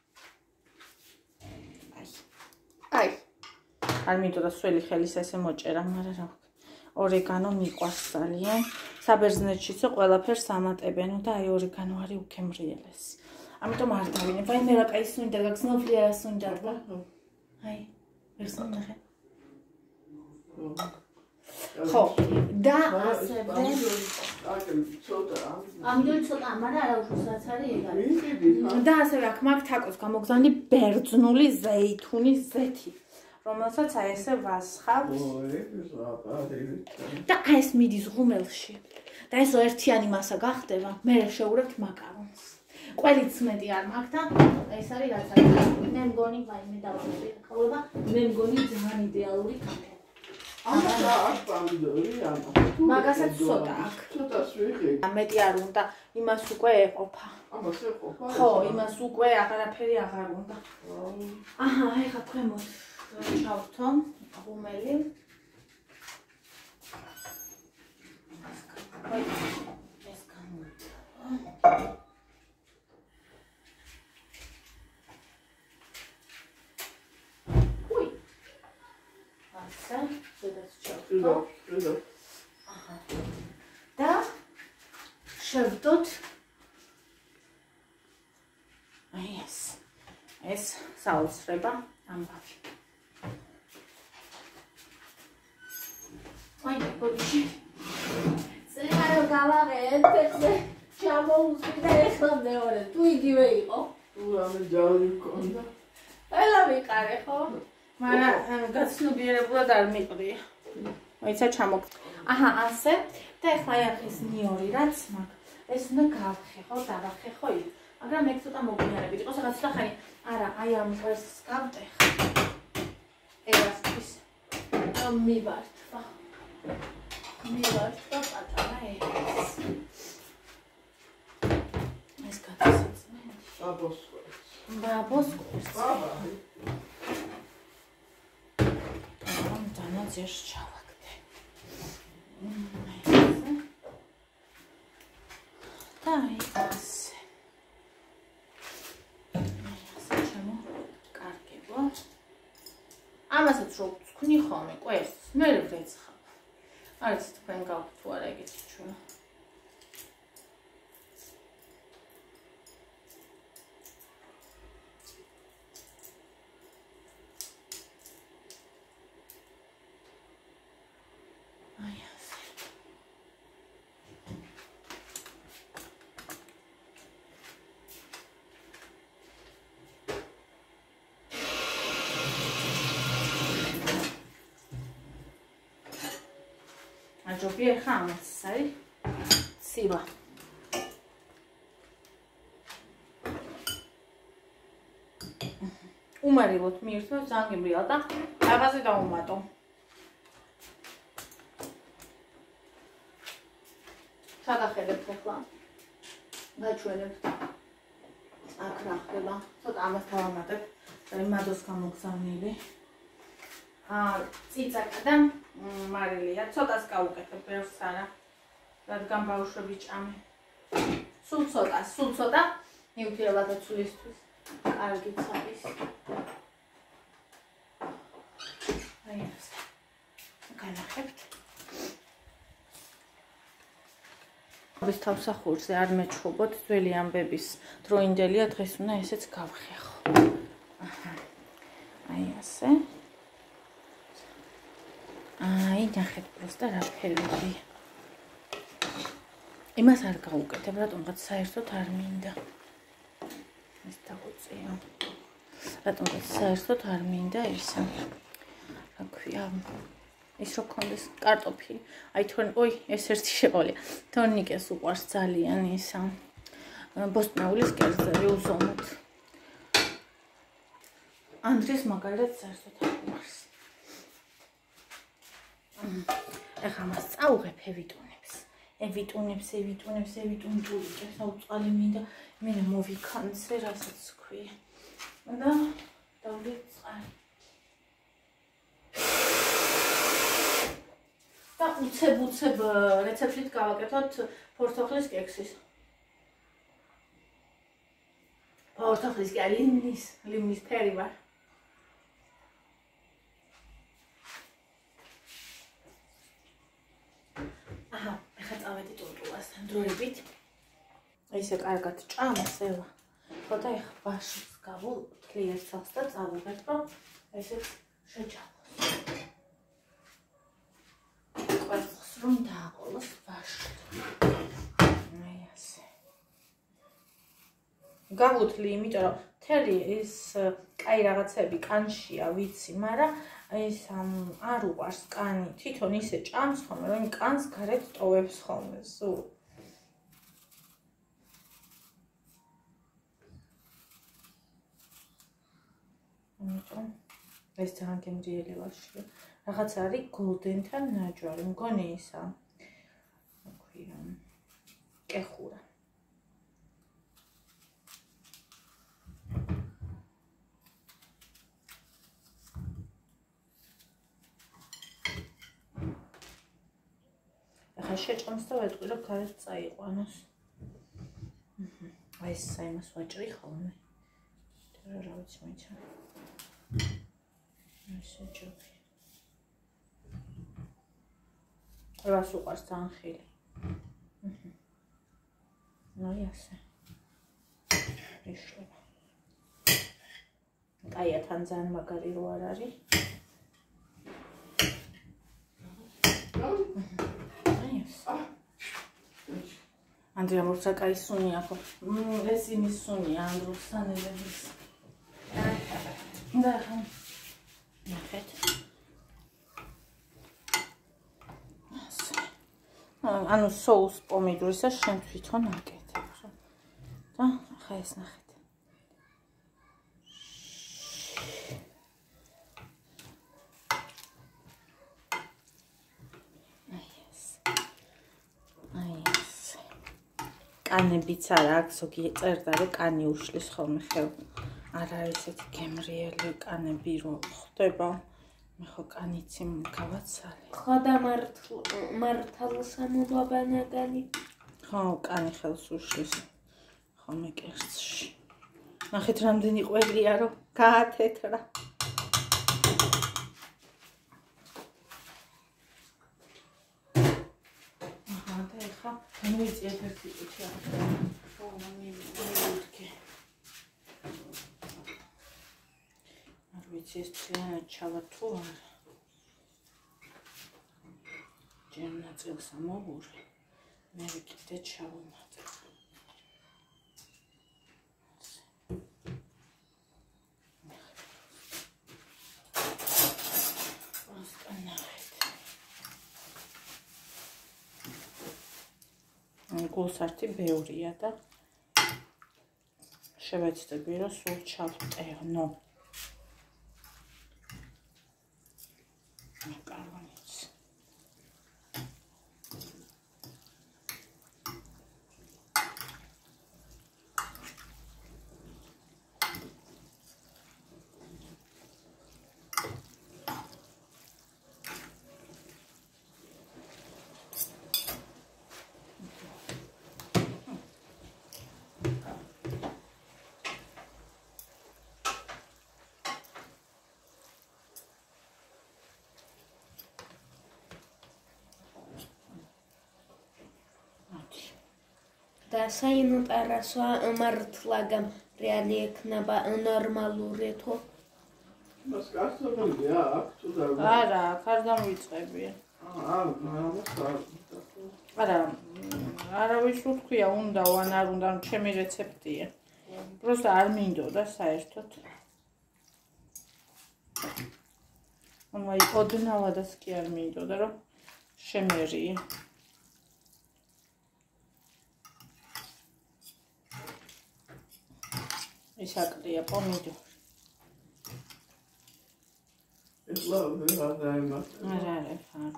აი. აი. არ მინდოდა სველი ხელის ესე მოჭერა, მაგრამ რა ვქნა. ორეგანო მიყვარს ძალიან. საბერძნეთშიც ყველაფერს ამატებენ და აი ორეგანო არის უქემრიელესი. ამიტომ არ დავინებ. აი მე რა კაი სუნდა, გაგზნობლია სუნდა. აი. ეს ნახე. ხო, და ასევე ამიტომ ცოტა, მაგრამ არა უშუალოდ არის ეგ არის. და ასევე აქ მაქვს თაკოს გამოგზავნილი ბერძნული ზეითუნის ზეთი, რომელსაც აი ესე ვასხავთ. და აი ეს მიდის ღუმელში. და ეს ერთიანი მასა გახდება, მე შევურებთ მაკარონს. ყველიც მეტი არ მაქვს და ეს არის რაც არის. მე მგონი ვაიმე დავაყენე ხოლმე, მე მგონი ძალიან იდეალური კაფე. ამას აქვს პომიდორი, ამას. მაგასაც ცოტა აქვს. ცოტას ვიღებ. მეტი არ უნდა, იმას უკვე ეყოფა. ამას ეყოფა? ხო, იმას უკვე აღარაფერი აღარ უნდა. აჰა, ეხლა ქვემოთ ჩავთო ღუმელი. ეს გამოდი. ასე, სადაც ჩავთო. აჰა. და შევდოთ აი ეს. ეს საოცრება ამბავი. აი, ბოდიში. ზეარო გავაღეთ, ეხლა ჩამოუწვი და ეხლა მეორე. თუ იგივე იყო? თუ რამე ჯავი მქონდა. ელა ვიყარე, ხო? მაგრამ გაცნობიერებულად არ მიყრია. აიცა ჩამოგ. აჰა, ასე. და ეხლა აი ეს ნიორი რაც მაქვს. ეს უნდა გავხეხო, დავახეხო იქ. მაგრამ ეგ ცოტა მოგინარებით იყოს, რაღაც ცოტა ხანი. არა, აი ამ კვერცხს გავტეხ. ერასთვის. მივართვა. მივართვა პატარა ეს. ეს გადასაცმელი. ბაბოს კვერცხს. ბაბოს კვერცხს. ბაბა. ამ დანაძერს ჩავაგდე. ვქნი ხოლმე კვერცხს, მე ვეცხავ. არის თქვენ გავთ თუ არა ეგეც ჩვენ. ჯობია ხა ამას არის ცივა. უმარილოთ მიირთვა ძალიან გემრიალა და რაღაცა დაუმატო. შეგახედებთ ახლა. გაჩვენებთ. აქ რა ხდება? ცოტა ამას დავამატებ. მადოს გამოგზავნილი. აა ციცაკა და მარილია, ცოტას გავუკეთებ, ბევრს არა, რადგან ბავშვები ჭამე. სულ ცოტა, სულ ცოტა, ნიუტრიალათა ცვლისთვის, კარგიც არის. აი ეს. განახებთ. ეს თავსახურზე არ მეჩხუბოთ, ძველი ამბების დროინდელია, დღეს უნდა ესეც გავხეხო. აი ასე. აი, ნახეთ პროსტა რა ფერია. იმას არ გავუკეთებ, რატომღაც საერთოდ არ მინდა. ეს დაგუწია. რატომღაც საერთოდ არ მინდა ისა. რა ქვია? ის რო კონდეს კარტოფილი. აი თორნ, ой, ეს ერთი შეყოლია. თორნიკეს უყვარს ძალიან ისა. ბოსტნეულის კერძები უზომოდ. ანდრეს მაგალითად საერთოდ არ უყვარს. ეხლა მას წაუღებ ევიტუნებს. ევიტუნებს, ევიტუნებს, ევიტუნტულიკებს, აუწყალი მინდა, მე მოვიქანცე, რასაც ქვია. და დავდეთ წყალი. და უცებ უცებ რეცეპტით გავაკეთოთ ფორთოხლის კექსის. ფორთოხლის კი ლიმნის, ლიმნის ფერი ვარ. აჰა, ეხლა წავედი ტურტულასთან დროებით. ისე კარგად ჭამს ელა. ხო და ეხლა ბაშს გავუთლი ერთსას და წავუღებ, რომ ესეც შეჭამოს. კვერცხს რომ დააყოლოს ბაშს. აი ასე. გავუთლი, იმიტომ რომ მთელი ეს კაი რაღაცები კანშია, ვიცი, მაგრამ ეს არ უყარს კანი, თვითონ ისე ჭამს ხოლმე, რომ კანს გარეთ ტოვებს ხოლმე, სულ. ამიტომ ეს ძალიან გემრიელი ვაშია. რაღაც არის გოლდენთან ნაჯვარი, მგონი ისა. აქვია. კეხურა. ახლა შეჭამს და ვეტყვი, რომ გარეთ წაიყვანოს. აი ეს საიმას ვაჭრი ხოლმე. და რა ვიცი მეცა. ესე ჯობია. რას უყარს ძალიან ხილი. აი ასე. ეშლება. კაია თან ძალიან მაგარი რო არ არის. ანდრია მოცა კაი სუნია ხო. ეს იმის სუნია ანდროსთან ელების. და ხა. ნახეთ. ანუ соус პომიდორისა შენ თვითონ აკეთებ რა. და ხა ეს ნახეთ. აი ეს. აი ეს. კანებიც არა აქვს, ზოგი წერდა რომ კანი უშლის ხოლმე ხელ. არ არის ესეთი გემრიელი კანები რო ხდება. მე ხო კანიცი გავაცალე. ხო და მართალ სამობაბანაგანი. ხო, კანი ხელს უშლის. ხოლმე კერძში. ნახეთ რამდენი ყველია რომ გაათეთრა. მივიწიეთ ერთი ყუთი ახლა. ო, მივიდგე. არ ვიცი ეს ძალიან ჩავა თუ არა. ჯერ ნაწილს ამოვურე. მე კიდე ჩავუმატებ. გულსართი ბევრია და შევეცდები რომ სულ ჩავტევნო. მაკარონიც. და საინტერესო მართლა გამ რეალი ექნება ნორმალური თუ? მას გასწორებულია აქ თუ და არა, არ დამივიწყები. აა, ამას არა, არავის უთქვია უნდა ან არ უნდა, ჩემი რეცეპტია. просто არ მინდოდა საერთოდ. ანუ ოდნავადაც კი არ მინდოდა რომ შემერია. ის აკრია პომიდორი. ეხლა ვერ დაემატა. არა, არა, ხარ.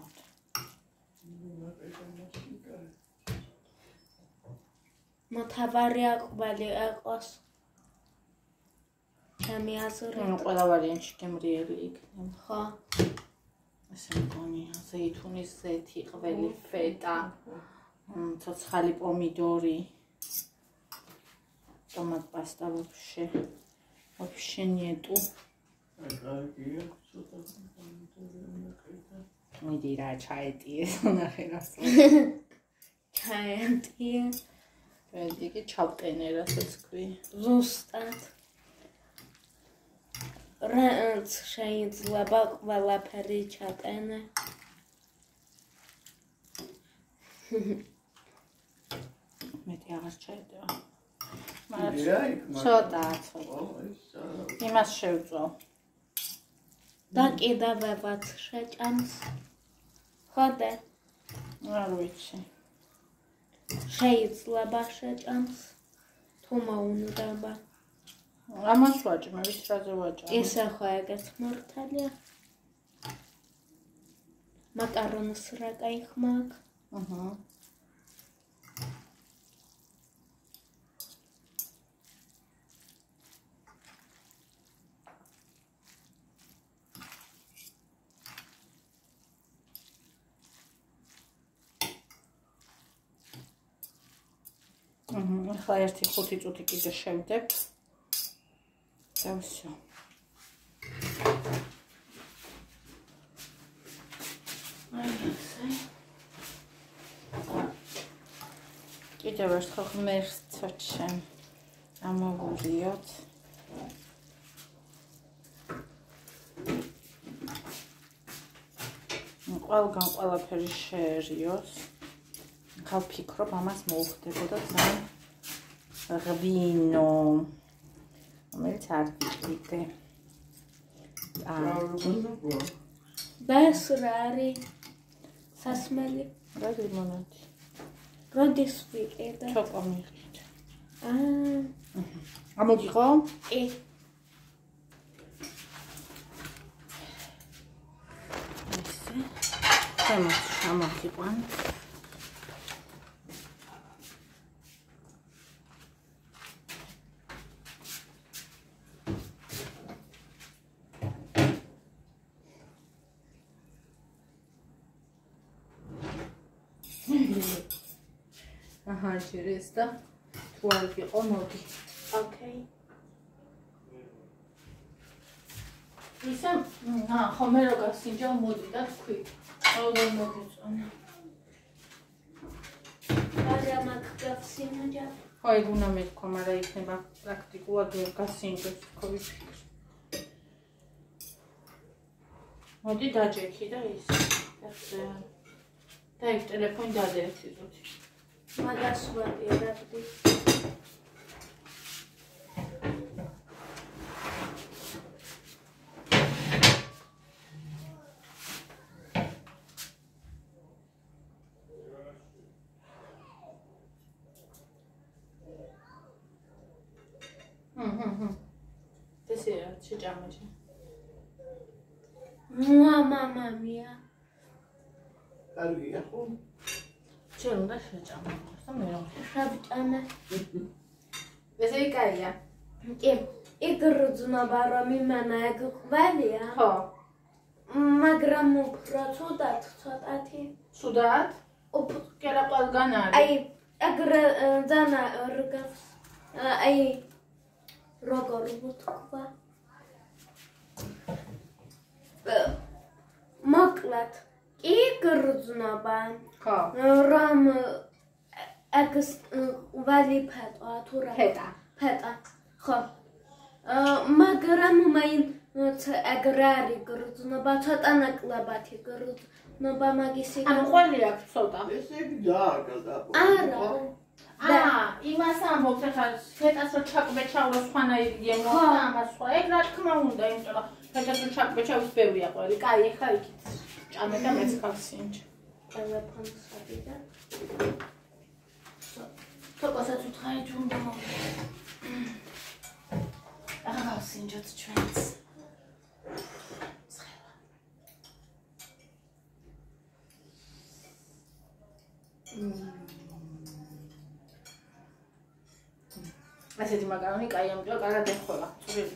მოთავარი აკვალი აყოს. ჩემი აზრით. ნუ ყველა ვარიანტი გემრიელი იქნება. ხო. ესე მგონია, ზეითუნის ზეთი, ყველი ფეტა, ცოცხალი პომიდორი. Томат паста вообще вообще нету. Მიდი რა ჩაეტიეს ნახერას. ჩაეტიე. ვეძიკი ჩავყენე რასაც ქვი. ზუსტად. რაც შეიძლება ყველაფერი ჩაყენე. მეტი აღარ ჩაეტევა. ცოტა, ცოტა. იმას შევწო. და კიდევაც შეჭამს. ხოდა. არ ვიცი. შეიძლება შეჭამს. თუ მოუნდება. ამას ვაჭმე, ვის რაზე ვაჭმე? ესე ხო ეგეც მართალია. მაკარონს რა კაი ხმა აქვს? აჰა. ახლა ერთი ხუთი წუთი კიდე შევდებ. და всё. აი ესე. კიდევ ერთხელ ღმერთო ჩემ ამოვურიოთ. ყველგან ყველაფერი შეერიოს. ხალ ფიქრობ ამას მოუხდებოდა ძალიან ღვინო. რომელიც არ ვიყიდე. აა და ეს რა არის? სასმელი? რა ლიმონადი? როდის ვიყიდე? ჩოკო მიყიდე. აა. ამოგიღო? კი. ესე. თემას ამოგიყვან. Aha, через да. Туалки омоди. Окей. Исам, а, ხომერო გასინჯა მოდი და თქვი. აუ მოგეწონა. არა გასინჯა. ხო, ეგ უნდა მეთქვა, მაგრამ იქნება პრაქტიკულად ვერ გასინჯოს თქო ვიფიქრე. მოდი დაჯექი და ის. ეხლა და ეგ ტელეფონი დადექი ზუსტი. მაგასვადია რაგდი. შეჭამაჭი. მამა მია. კარგია ხო? შენ უნდა შეჭამოს და მე რა შაბტანა. ესე იკაია. კი, იგრძნობა რომ იმანა ეგ ყველია. ხო. მაგრამ უფრო ცუდად ცოტათი. ცუდად? კერა ყველგან არის. აი, ეგრ ძანა რგავს. აი როგორ ვთქვა? მოკლედ კი გრძნობა. ხო. რომ ეგ ვალი ფეტა თუ რა? ფეტა. ფეტა. ხო. მაგრამ მაინც ეგ რა არის გრძნობა, ცოტა ნაკლებად გრძნობა მაგისი. ანუ ყველი აქვს ცოტა. ესე იგი დააგდა. არა. აა, იმას ამბობთ ახლა ფეტას რო ჩაკბეჩავლო სხვანაირი გემოა ამას სხვა. ეგ რა თქმა უნდა, იმიტომ რომ ფეტას რო ჩაკბეჩავის ბევრია ყველი. კაი, ახლა იქით ჭამე და მეც გავსინჯ. ტელეფონს აბიდა. თოკოსაც უთხარი თუ უნდა მოვიდე. ახლა გავსინჯოთ ჩვენს. ასეთი მაგარონი კაი ამიტომ კარგად ეხება. წვრილი.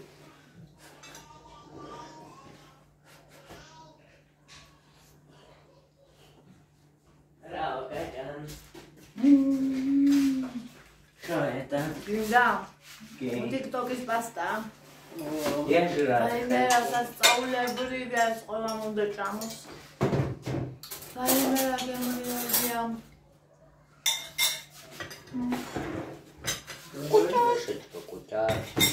Bravo, Kajan. მმ. Šajeta. გინდა. Okei. TikTok-ის პასტა. Ježura. აი მე რასაც სწავლებრივი ეს ყველა უნდა ჭამოს. აი მე რა გემრიელია. Kučaši, to kučaši.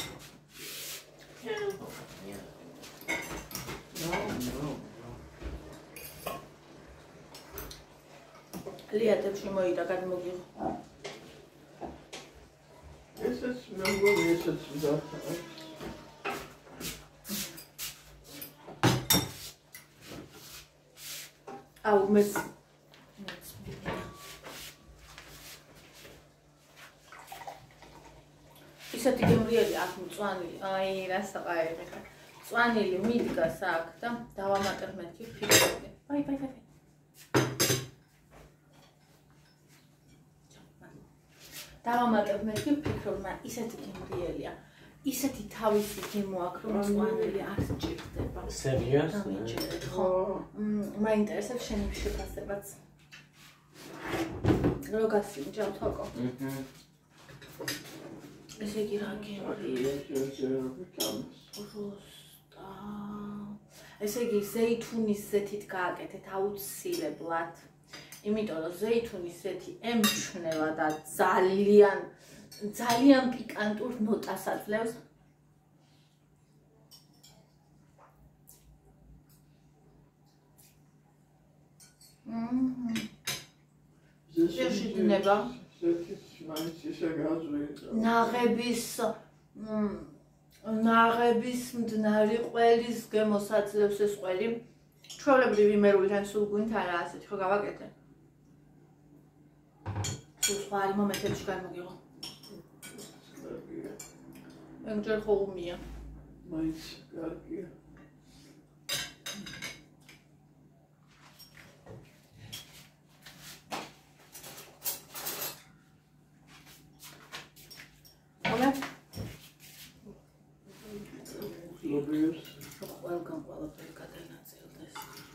ლიატებში მოიდა გადმოგიღო. ესეც მე მგონი ესეც მზარდა. აუ მეც ისეთი გემრიელი აქ მწვანილი. აი რა საყაერი ხა. მწვანილი მიდგას აქ და დავამატებ მეთქი ფიქრობდი. აი აი აი. დავამატებ მეთქი ფიქრობდი, მაგრამ ისეთი გემრიელია. ისეთი თავისი გემო აქვს რომ მწვანილი არ სჭირდება. Seriously? ხო. მაინტერესებს შენი შეფასებაც. რო გასინჯავ თოკო. Mhm. ესე იგი რა გემრიელი. როსტა. ესე იგი ზეითუნის ზეთით გააკეთეთ აუცილებლად. იმიტომ რომ ზეითუნის ზეთი ემჩნევა და ძალიან ძალიან პიკანტურ ნოტას აძლევს. მმ. შეშიძნება. ნაღების ნაღების მდნარი ყველის გემოს აძლევს ეს ყველი. ჩვეულებრივი იმერულიდან სულ გვინთ არა ასეთი ხო გავაკეთე. სულ სხვა არის მომენტებში გადმოგიღო. ეგჯერ ხო უმია. მაინც კარგია. ომე? ლობიოს. ყველგან ყველაფერი გადაინაწილდეს.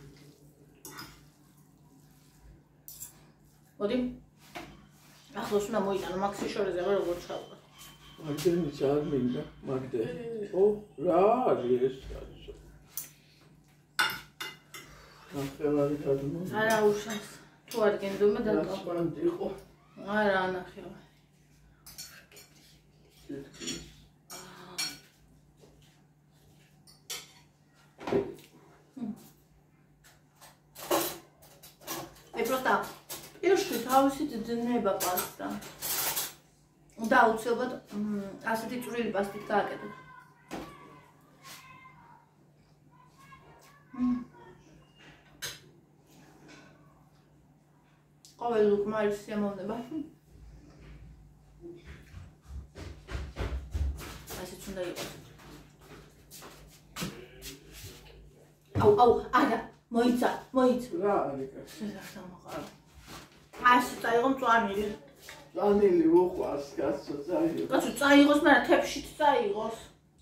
მოდი. ახლოს უნდა მოიტანო მაქსის შორეზე აღარ როგორ ჩავყო. მაგდენიც არ მინდა, მაგდენ. ო, რა არის ეს? ნახევარი გადმო. არა უშავს. თუ არ გენდომა დატო. სპანდი იყო. არა ნახევარი. ეძნება პასტა. და აუცილებლად ასეთი წვრილი პასტით გააკეთოთ. ყოველი ლუკმა არის სიამოვნება. ასეც უნდა იყოს. აუ, აუ, არა, მოიცა, მოიცა. რა არის? ეს ამოყარო. ასე წაიღო მწვანილი. მწვანილი უყვარს კაცო, წაიღო. კაცო, წაიღოს, მაგრამ თეფშიც წაიღოს.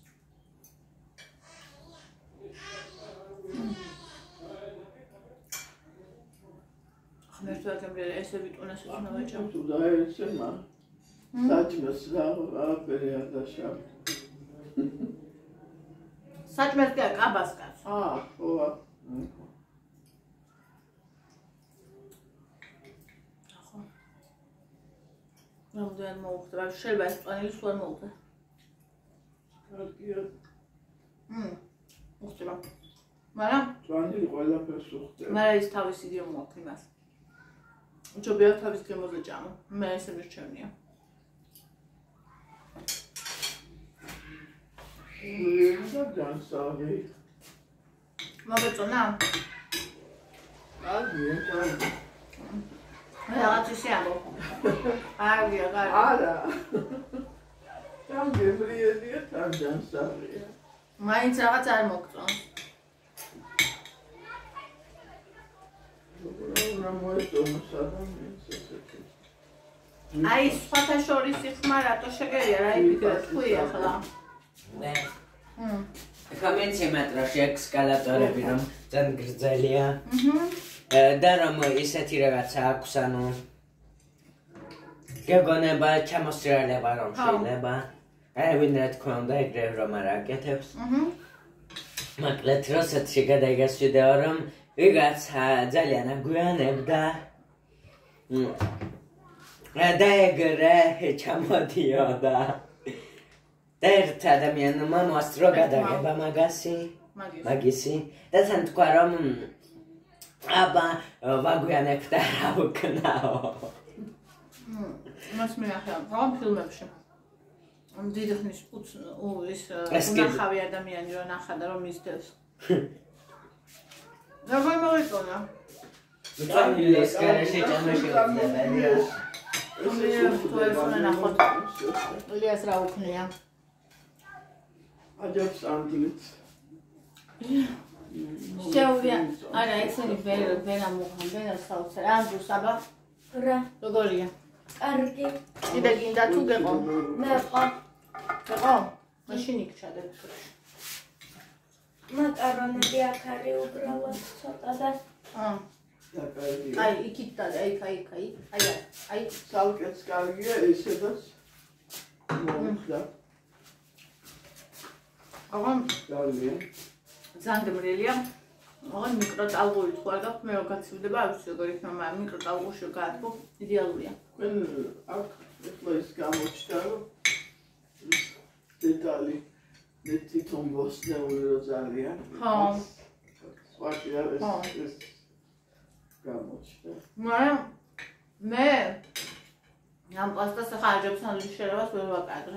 მერტო აგემრიელი ესე ვიტუნას უცნა ვაჭამ. თუ დაეცემა. საჭმეს რა არაფერი არ დაშავ. საჭმეს კი არა, კაბას კაცო. აა, ხო. ახო. რამდენი მოუხდა, შეიძლება ეს პანელი სულ არ მოუხდა. კარგია. მმ. უხდება. მაგრამ მწვანილი ყველაფერს უხდება. მაგრამ ის თავის იდეა მოაქვს იმას. ჯობია თავის გემოზე ჭამო. მე ესე მირჩევნია. ლიგა განსავი. მოგეწონა? კარგია, კარგი. რაღაც ისე ამბობ. კარგია, კარგი. არა. გამგებრიელია, თან განსავია. მაინც რაღაც არ მოგწონს. რა მოეწონოს ადამიანს ესეთი. აი სხვათა შორის იხმა რატო შეგერია რა იფიქრეთ თქვი ახლა. მე. მმ. კომენტიმეტრაში ექსკალატორები რომ ძალიან გრძელია. აჰა. და რომ ისეთი რაღაცა აქვს, ანუ გეგონება ჩამოსწრალება რომ შეიძლება. აი ვინ რა თქმა უნდა ეგრე რომ არ აკეთებს. აჰა. მაგრამ როცა შეგადაიგეს ვიდეო რომ ვიღაცა ძალიან აგვიანებდა. და ეგრე ჩამოდიოდა. ერთ ადამიანმა მოსწრო გადაგება მაგასი. მაგისი. და თან თქვა რომ აბა ვაგვიანებდა რა ვქნაო. მმ. მას მე ახლა რა ფილმებში. ამ დიდი ხნის ის ნახავი ადამიანი რომ ნახადა რომ ისდევს. როგორ მოიწონა? მწვანილი ეს გარეშე ჭამა შეუძლებელია. ტელეფონი ნახოთ. ილიას რა უქნია? აჯობს ანგლიც. შევია. არა, ესენი ვერ ვერ ამოღან, ვერ ასაუცე. ანგლუს აბა. რა, როგორია? კარგი. კიდე გინდა თუ გეყო? მე ყო. გეყო? მაშინ იქ ჩადებ. მაკარონები აქ არის უბრალოდ ცოტა და აა. და კარგია. აი, იქით და აი, აი, აი, აი, აი. სალკეც კარგია, ესედაც მოხდა. აღარ კარგია. ძალიან გემრიელია. აღარ მიკროტალღური თუ არ გაქვს, მე რო გაცივდება, არ ვიცი როგორ იქნება, მაგრამ მიკროტალღურში გაათბო, იდეალურია. ყველ აქ ეხლა ის გამოჩნდა, რომ დეტალი მე თვითონ მოსნეული რო ძალიან. ხო. სხვაი არ ეს გამოჩნდა. მაგრამ მე ამ პასტას ახლა აჯობს სანდვიჩის შერევას ვერ ვაკადრე.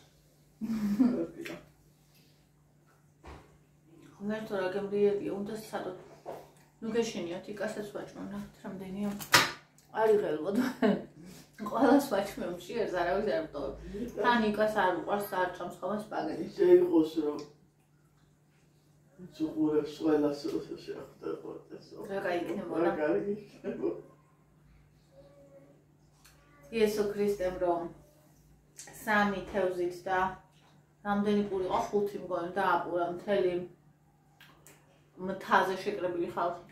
მერტო რა გემრიელია, უნდა სადოთ. ნუ გეშინიათ, იკასაც ვაჭმევ, რამდენია. არ იღელვოდ. ყველას ვაჭმევ, ჭიერს არავის არ ვტოვებ. თან იკას არ უყვარს, არ ჭამს ხოლმე სპაგეტის. ისე იყოს, რომ ცუღურებს ყველას როცა შეხვდებოდ ესო. რა გაიქნებოდა? რა კარგი იქნებოდა. იესო ქრისტემ რომ სამი თევზით და რამდენი პური ყო ხუთი მგონი დააპურა მთელი მთაზე შეკრებილი ხალხი.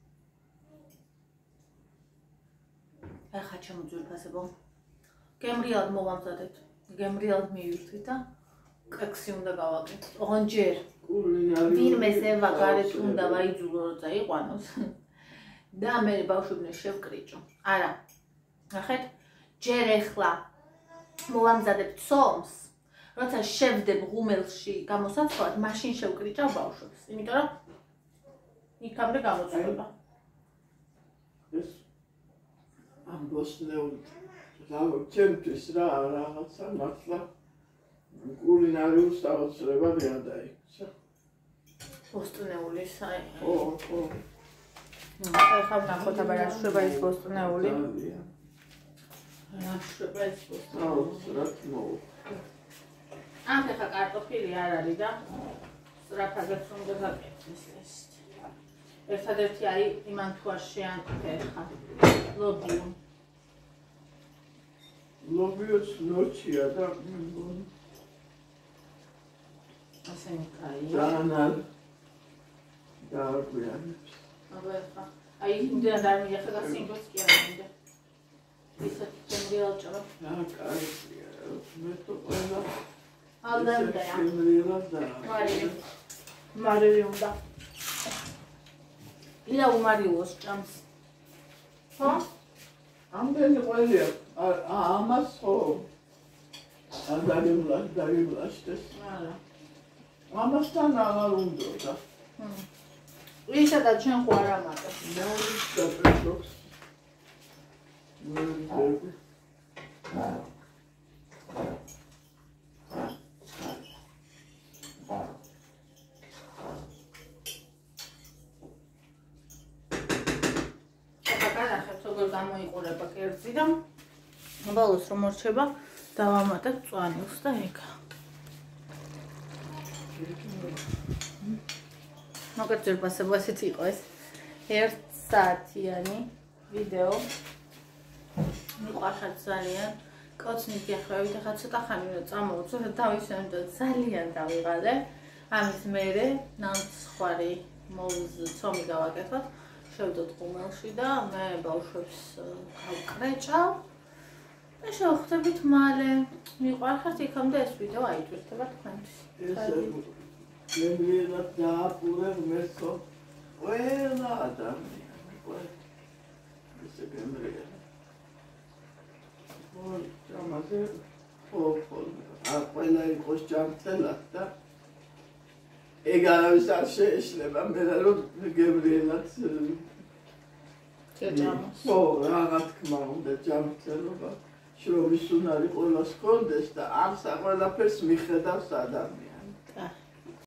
ახლა ჩამოძვირფასებო. გემრიალად მოვამზადეთ. გემრიალად მივირთვით და კექსი უნდა გავაკეთოთ. ოღონდ ჯერ ვინმე ზევა გარეთ უნდა ვაიძულო რომ წაიყვანოს. და მე ბავშვებნი შევკრიჭო. არა. ნახეთ, ჯერ ეხლა მოვამზადებ ცომს, როცა შევდებ ღუმელში გამოსაცვლად, მაშინ შევკრიჭავ ბავშვებს. იმიტომ რომ იქამდე გამოწვევა. ეს ამ ბოსტნეული ჩემთვის რა რაღაცა მართლა კულინარიულ საოცრებად გადაიქცა. ბოსტნეული საი. ო, ო. ახლა ნახოთ აბა რა შვება ის ბოსტნეული. რა შვება ის ბოსტნეული. რა მოუ. ამ ახლა კარტოფილი არ არის და სწრაფადაც უნდა გაკეთდეს ეს. ერთადერთი აი იმან თუ არ შეანკრე ხა. ლობიო. ლობიოც ნოჩია და ასენი კაი. ძალიან დააგვიანებს. აბა ხა. აი იმდენ არ მიახა და სიმბოლს კი არ მინდა. ისეთ შემრიალჭა. რა კაი. მე თუ ყველა ალდამდაა. შემრიალდა. მარიო. მარიო უნდა. ლილა უმარიოს ჭამს. ხო? ამდენი ყველია. ამას ხო. არ დაგიმლაშ, დაგიმლაშდეს. არა. ამასთან აღარ უნდა. ჰმ. ისა და ჩვენ ხო არ ამატებს. ნაურის და პეტროქს. ნაურის. გამოიყურება კერძი და ბოლოს რომ მორჩება დავამატებ წვანილს და ეგა. მოგეთ ძერბასება ესეც იყო ეს ერთ საათიანი ვიდეო. მიყვარხარ ძალიან. კოცნით გიახლავებით, ახლა ცოტა ხანი უნდა წამოვწოთ და დავისვენ და ძალიან დავიღალე. ამის მერე ნამცხვარი მოვზ ცომი გავაკეთოთ. შევდოთ ყუმელში და მე ბავშვებს გავკრეჭავ და შევხვდებით მალე. მიყვარხართ იქამდე ეს ვიდეო აიტვირთება თქვენთვის. გემრიელად დააპურე ღმერთო ყველა ადამიანი. ესე გემრიელი. ხო, ამაზე ხო, ხო. ყველა იყოს ჯანმრთელად და ეგ არავის არ შეეშლება, მე რომ გემრიელად შეჭამოს. ხო, რაღა თქმა უნდა ჯანმრთელობა, შრომის უნარი ყველას ჰქონდეს და ამ ყველაფერს მიხედავს ადამიანი.